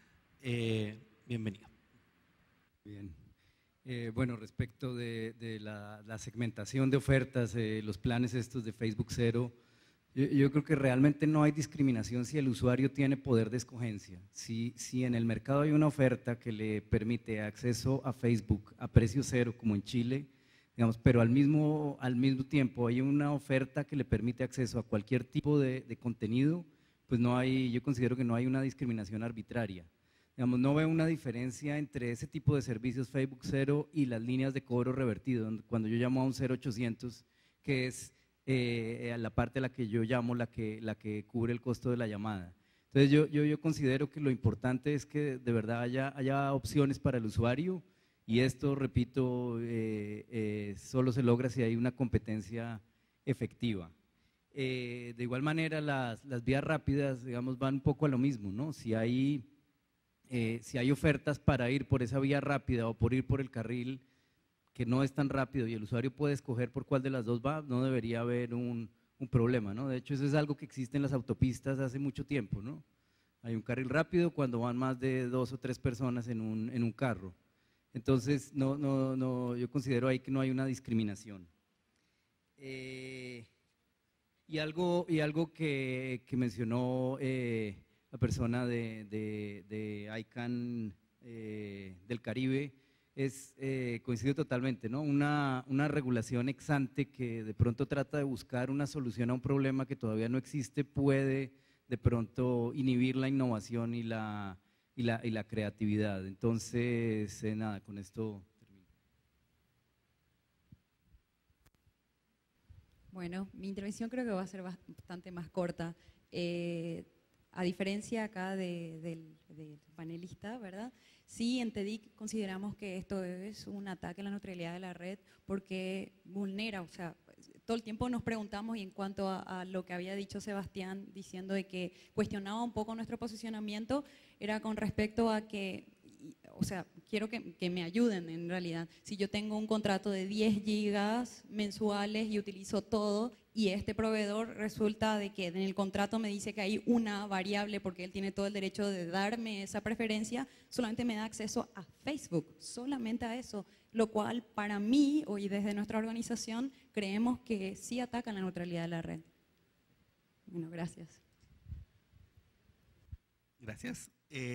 bienvenido. Bien. Bueno, respecto de la segmentación de ofertas, los planes estos de Facebook Cero, yo creo que realmente no hay discriminación si el usuario tiene poder de escogencia. Si en el mercado hay una oferta que le permite acceso a Facebook a precio cero, como en Chile, digamos, pero al mismo tiempo hay una oferta que le permite acceso a cualquier tipo de contenido, pues no hay, yo considero que no hay una discriminación arbitraria. Digamos, no veo una diferencia entre ese tipo de servicios Facebook Cero y las líneas de cobro revertido, cuando yo llamo a un 0800, que es la parte a la que yo llamo la que cubre el costo de la llamada. Entonces yo considero que lo importante es que de verdad haya opciones para el usuario y esto, repito, solo se logra si hay una competencia efectiva. De igual manera las vías rápidas, digamos, van un poco a lo mismo, ¿no? Si hay ofertas para ir por esa vía rápida o por ir por el carril que no es tan rápido y el usuario puede escoger por cuál de las dos va, no debería haber un problema, ¿no? De hecho, eso es algo que existe en las autopistas hace mucho tiempo, ¿no? Hay un carril rápido cuando van más de 2 o 3 personas en un carro. Entonces, yo considero ahí que no hay una discriminación. Y algo que mencionó la persona de ICANN del Caribe, coincido totalmente, ¿no? Una regulación ex ante que de pronto trata de buscar una solución a un problema que todavía no existe puede de pronto inhibir la innovación y la creatividad. Entonces, nada, con esto termino. Bueno, mi intervención creo que va a ser bastante más corta. A diferencia acá del panelista, ¿verdad? Sí, en TEDIC consideramos que esto es un ataque a la neutralidad de la red porque vulnera, o sea, todo el tiempo nos preguntamos y en cuanto a lo que había dicho Sebastián diciendo de que cuestionaba un poco nuestro posicionamiento, era con respecto a que, o sea, quiero que me ayuden en realidad. Si yo tengo un contrato de 10 gigas mensuales y utilizo todo y este proveedor resulta de que en el contrato me dice que hay una variable porque él tiene todo el derecho de darme esa preferencia, solamente me da acceso a Facebook, solamente a eso, lo cual para mí y desde nuestra organización creemos que sí atacan la neutralidad de la red. Bueno, gracias. Gracias.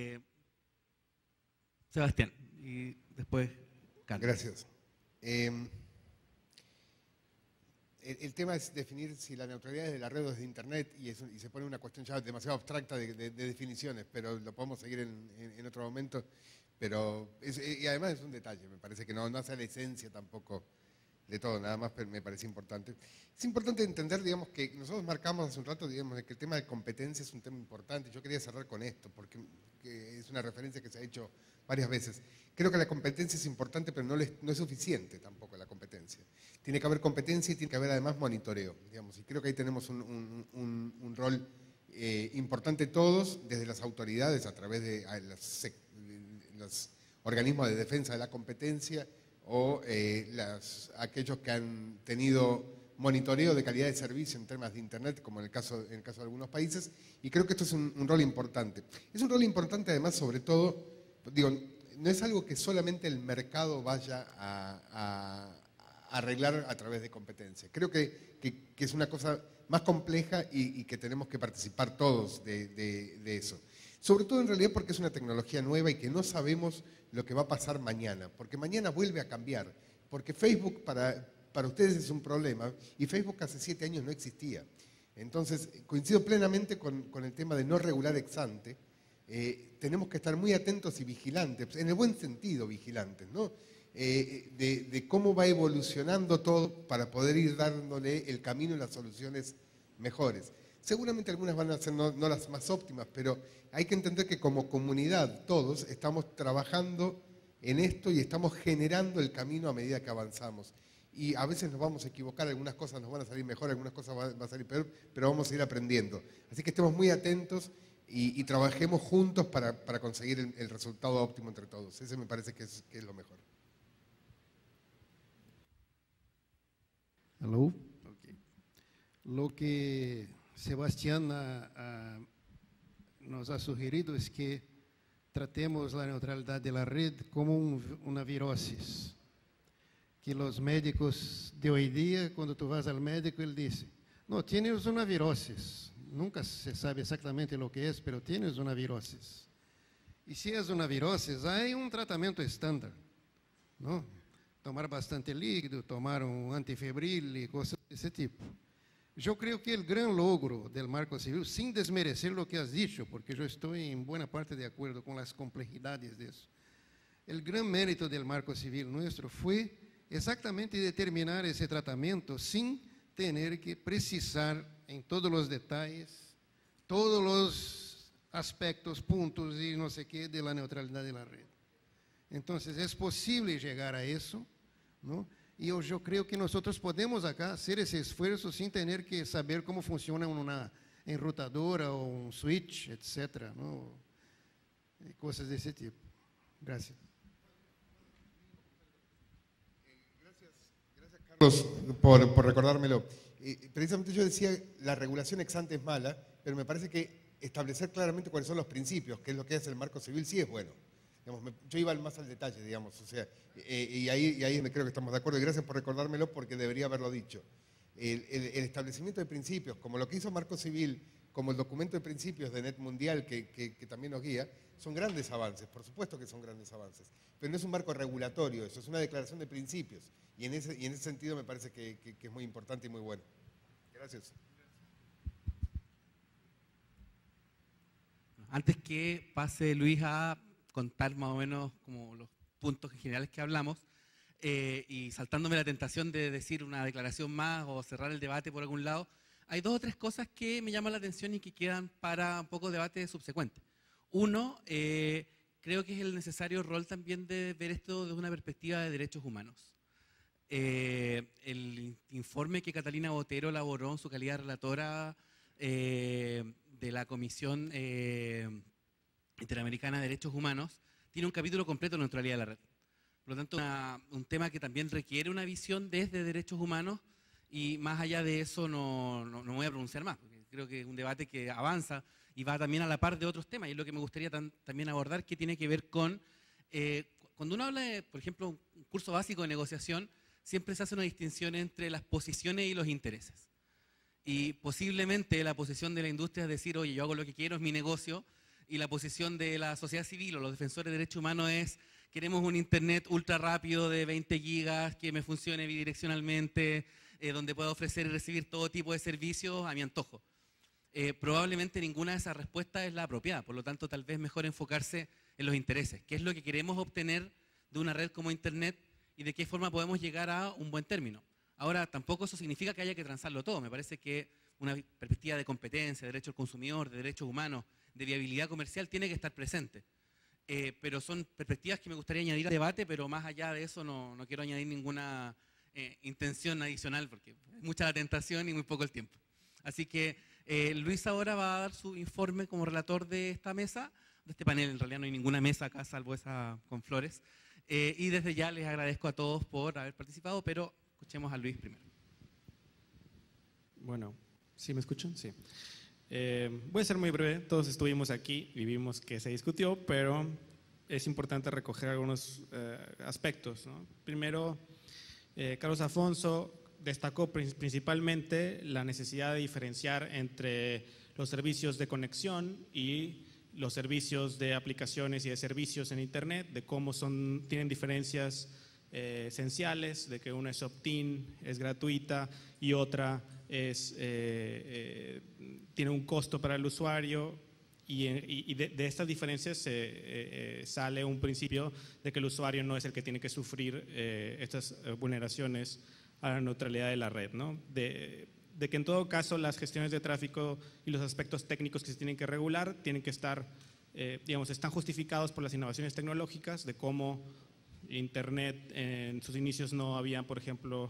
Sebastián, y después Carlos. Gracias. El tema es definir si la neutralidad es de la red o es de Internet y se pone una cuestión ya demasiado abstracta de definiciones, pero lo podemos seguir en otro momento. Y además es un detalle, me parece que no hace la esencia tampoco de todo, nada más me parece importante. Es importante entender, digamos, que nosotros marcamos hace un rato, digamos, que el tema de competencia es un tema importante. Yo quería cerrar con esto, porque es una referencia que se ha hecho varias veces. Creo que la competencia es importante, pero no es suficiente tampoco la competencia. Tiene que haber competencia y tiene que haber además monitoreo, digamos, y creo que ahí tenemos un rol importante todos, desde las autoridades, a través de los organismos de defensa de la competencia, o aquellos que han tenido monitoreo de calidad de servicio en temas de Internet, como en el caso de algunos países, y creo que esto es un rol importante. Es un rol importante además, sobre todo, digo, no es algo que solamente el mercado vaya a arreglar a través de competencia. Creo que es una cosa más compleja y que tenemos que participar todos de eso. Sobre todo en realidad porque es una tecnología nueva y que no sabemos lo que va a pasar mañana, porque mañana vuelve a cambiar, porque Facebook para ustedes es un problema y Facebook hace 7 años no existía. Entonces coincido plenamente con el tema de no regular ex ante, tenemos que estar muy atentos y vigilantes, en el buen sentido vigilantes, ¿no? De cómo va evolucionando todo para poder ir dándole el camino y las soluciones mejores. Seguramente algunas van a ser no las más óptimas, pero hay que entender que como comunidad todos estamos trabajando en esto y estamos generando el camino a medida que avanzamos. Y a veces nos vamos a equivocar, algunas cosas nos van a salir mejor, algunas cosas van a salir peor, pero vamos a ir aprendiendo. Así que estemos muy atentos y trabajemos juntos para conseguir el resultado óptimo entre todos. Ese me parece que es lo mejor. Alô? Okay. Lo que Sebastián nos ha sugerido es que tratemos la neutralidad de la red como una virosis. Que los médicos de hoy día, cuando tú vas al médico, él dice, no, tienes una virosis. Nunca se sabe exactamente lo que es, pero tienes una virosis. Y si es una virosis, hay un tratamiento estándar, ¿no? Tomar bastante líquido, tomar un antifebril y cosas de ese tipo. Yo creo que el gran logro del marco civil, sin desmerecer lo que has dicho, porque yo estoy en buena parte de acuerdo con las complejidades de eso, el gran mérito del marco civil nuestro fue exactamente determinar ese tratamiento sin tener que precisar en todos los detalles, todos los aspectos, puntos y no sé qué de la neutralidad de la red. Entonces es posible llegar a eso, ¿no? Y yo creo que nosotros podemos acá hacer ese esfuerzo sin tener que saber cómo funciona una enrutadora o un switch, etcétera, ¿no? Cosas de ese tipo. Gracias. Gracias, Carlos, por recordármelo. Precisamente yo decía, la regulación ex ante es mala, pero me parece que establecer claramente cuáles son los principios, que es lo que hace el marco civil, sí es bueno. Digamos, yo iba más al detalle, digamos, o sea, y ahí me creo que estamos de acuerdo, y gracias por recordármelo porque debería haberlo dicho. El establecimiento de principios, como lo que hizo Marco Civil, como el documento de principios de Net Mundial que también nos guía, son grandes avances, por supuesto que son grandes avances, pero no es un marco regulatorio, eso es una declaración de principios, y en ese sentido me parece que es muy importante y muy bueno. Gracias. Antes que pase Luis a contar más o menos como los puntos generales que hablamos, y saltándome la tentación de decir una declaración más o cerrar el debate por algún lado, hay dos o tres cosas que me llaman la atención y que quedan para un poco debate subsecuente. Uno, creo que es el necesario rol también de ver esto desde una perspectiva de derechos humanos. El informe que Catalina Botero elaboró en su calidad de relatora de la Comisión Interamericana de Derechos Humanos tiene un capítulo completo de neutralidad de la red. Por lo tanto, un tema que también requiere una visión desde derechos humanos, y más allá de eso no me voy a pronunciar más, porque creo que es un debate que avanza y va también a la par de otros temas, y es lo que me gustaría también abordar, que tiene que ver con, cuando uno habla de, por ejemplo, un curso básico de negociación, siempre se hace una distinción entre las posiciones y los intereses. Y posiblemente la posición de la industria es decir, oye, yo hago lo que quiero, es mi negocio, y la posición de la sociedad civil o los defensores de derechos humanos es, queremos un internet ultra rápido de 20 gigas que me funcione bidireccionalmente, donde pueda ofrecer y recibir todo tipo de servicios a mi antojo. Probablemente ninguna de esas respuestas es la apropiada, por lo tanto tal vez mejor enfocarse en los intereses. ¿Qué es lo que queremos obtener de una red como internet y de qué forma podemos llegar a un buen término? Ahora, tampoco eso significa que haya que transarlo todo. Me parece que una perspectiva de competencia, de derecho al consumidor, de derechos humanos, de viabilidad comercial tiene que estar presente. Pero son perspectivas que me gustaría añadir al debate, pero más allá de eso no quiero añadir ninguna intención adicional, porque es mucha la tentación y muy poco el tiempo. Así que Luis ahora va a dar su informe como relator de esta mesa, de este panel. En realidad no hay ninguna mesa acá, salvo esa con flores. Y desde ya les agradezco a todos por haber participado, pero escuchemos a Luis primero. Bueno, ¿sí me escuchan? Sí. Voy a ser muy breve, todos estuvimos aquí y vimos que se discutió, pero es importante recoger algunos aspectos, ¿no? Primero, Carlos Afonso destacó principalmente la necesidad de diferenciar entre los servicios de conexión y los servicios de aplicaciones y de servicios en Internet, de cómo tienen diferencias esenciales, de que una es opt-in, es gratuita, y otra tiene un costo para el usuario, y de estas diferencias sale un principio de que el usuario no es el que tiene que sufrir estas vulneraciones a la neutralidad de la red, ¿no? De que en todo caso las gestiones de tráfico y los aspectos técnicos que se tienen que regular tienen que estar, digamos, están justificados por las innovaciones tecnológicas, de cómo Internet en sus inicios no había, por ejemplo,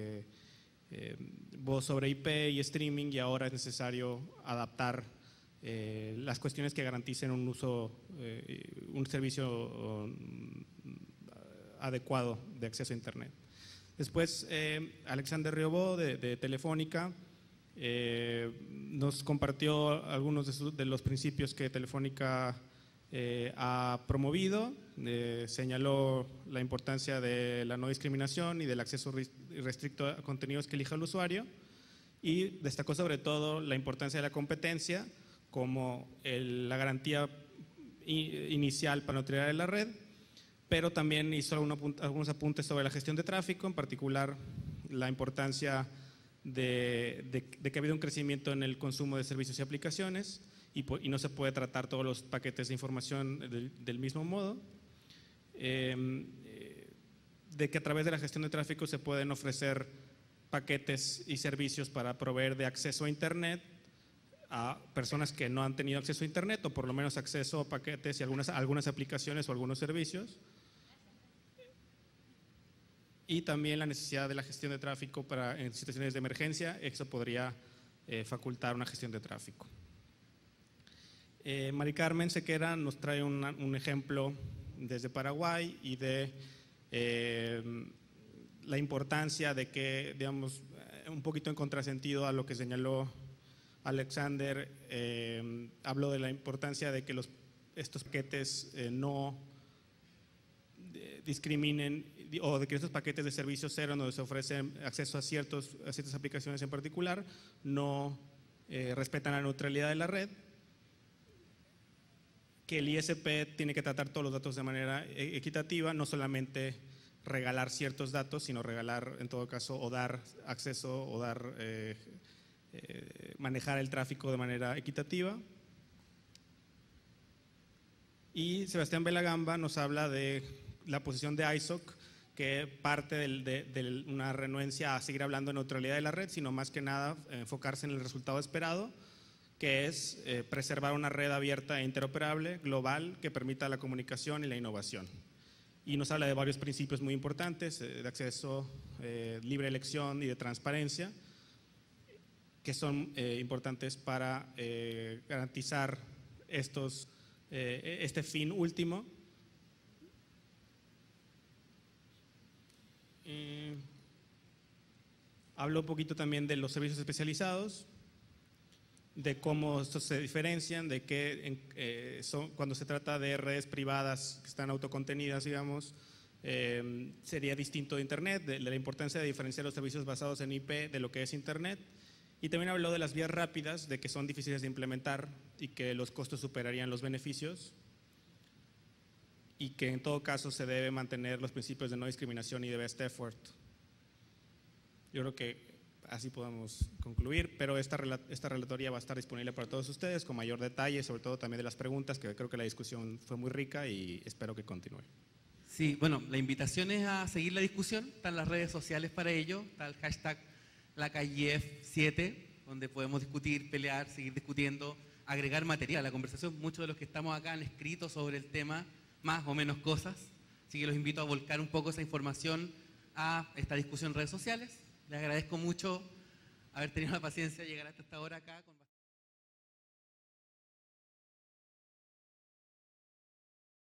voz sobre IP y streaming, y ahora es necesario adaptar las cuestiones que garanticen un uso, un servicio adecuado de acceso a Internet. Después, Alexander Riobó de Telefónica nos compartió algunos de los principios que Telefónica ha promovido, señaló la importancia de la no discriminación y del acceso irrestricto a contenidos que elija el usuario, y destacó sobre todo la importancia de la competencia como la garantía inicial para la neutralidad de la red, pero también hizo algunos apuntes sobre la gestión de tráfico, en particular la importancia de que ha habido un crecimiento en el consumo de servicios y aplicaciones y no se puede tratar todos los paquetes de información del mismo modo, de que a través de la gestión de tráfico se pueden ofrecer paquetes y servicios para proveer de acceso a Internet a personas que no han tenido acceso a Internet, o por lo menos acceso a paquetes y algunas aplicaciones o algunos servicios. Y también la necesidad de la gestión de tráfico en situaciones de emergencia, eso podría facultar una gestión de tráfico. Mari Carmen Sequera nos trae un ejemplo desde Paraguay y de la importancia de que, digamos, un poquito en contrasentido a lo que señaló Alexander, habló de la importancia de que estos paquetes no discriminen, o de que estos paquetes de servicio cero, donde se ofrece acceso a ciertas aplicaciones en particular, no respetan la neutralidad de la red, que el ISP tiene que tratar todos los datos de manera equitativa, no solamente regalar ciertos datos, sino regalar en todo caso o dar acceso o dar manejar el tráfico de manera equitativa. Y Sebastián Belagamba nos habla de la posición de ISOC, que parte de una renuencia a seguir hablando de neutralidad de la red, sino más que nada enfocarse en el resultado esperado, que es preservar una red abierta e interoperable, global, que permita la comunicación y la innovación. Y nos habla de varios principios muy importantes, de acceso, libre elección y de transparencia, que son importantes para garantizar este fin último. Hablo un poquito también de los servicios especializados, de cómo estos se diferencian, de que cuando se trata de redes privadas que están autocontenidas, digamos, sería distinto de Internet, de la importancia de diferenciar los servicios basados en IP de lo que es Internet. Y también habló de las vías rápidas, de que son difíciles de implementar y que los costos superarían los beneficios, y que en todo caso se debe mantener los principios de no discriminación y de best effort. Yo creo que así podemos concluir, pero esta relatoría va a estar disponible para todos ustedes con mayor detalle, sobre todo también de las preguntas, que creo que la discusión fue muy rica y espero que continúe. Sí, bueno, la invitación es a seguir la discusión, están las redes sociales para ello, está el hashtag LaCalleF7, donde podemos discutir, pelear, seguir discutiendo, agregar material a la conversación. Muchos de los que estamos acá han escrito sobre el tema, más o menos cosas, así que los invito a volcar un poco esa información a esta discusión en redes sociales. Les agradezco mucho haber tenido la paciencia de llegar hasta esta hora acá.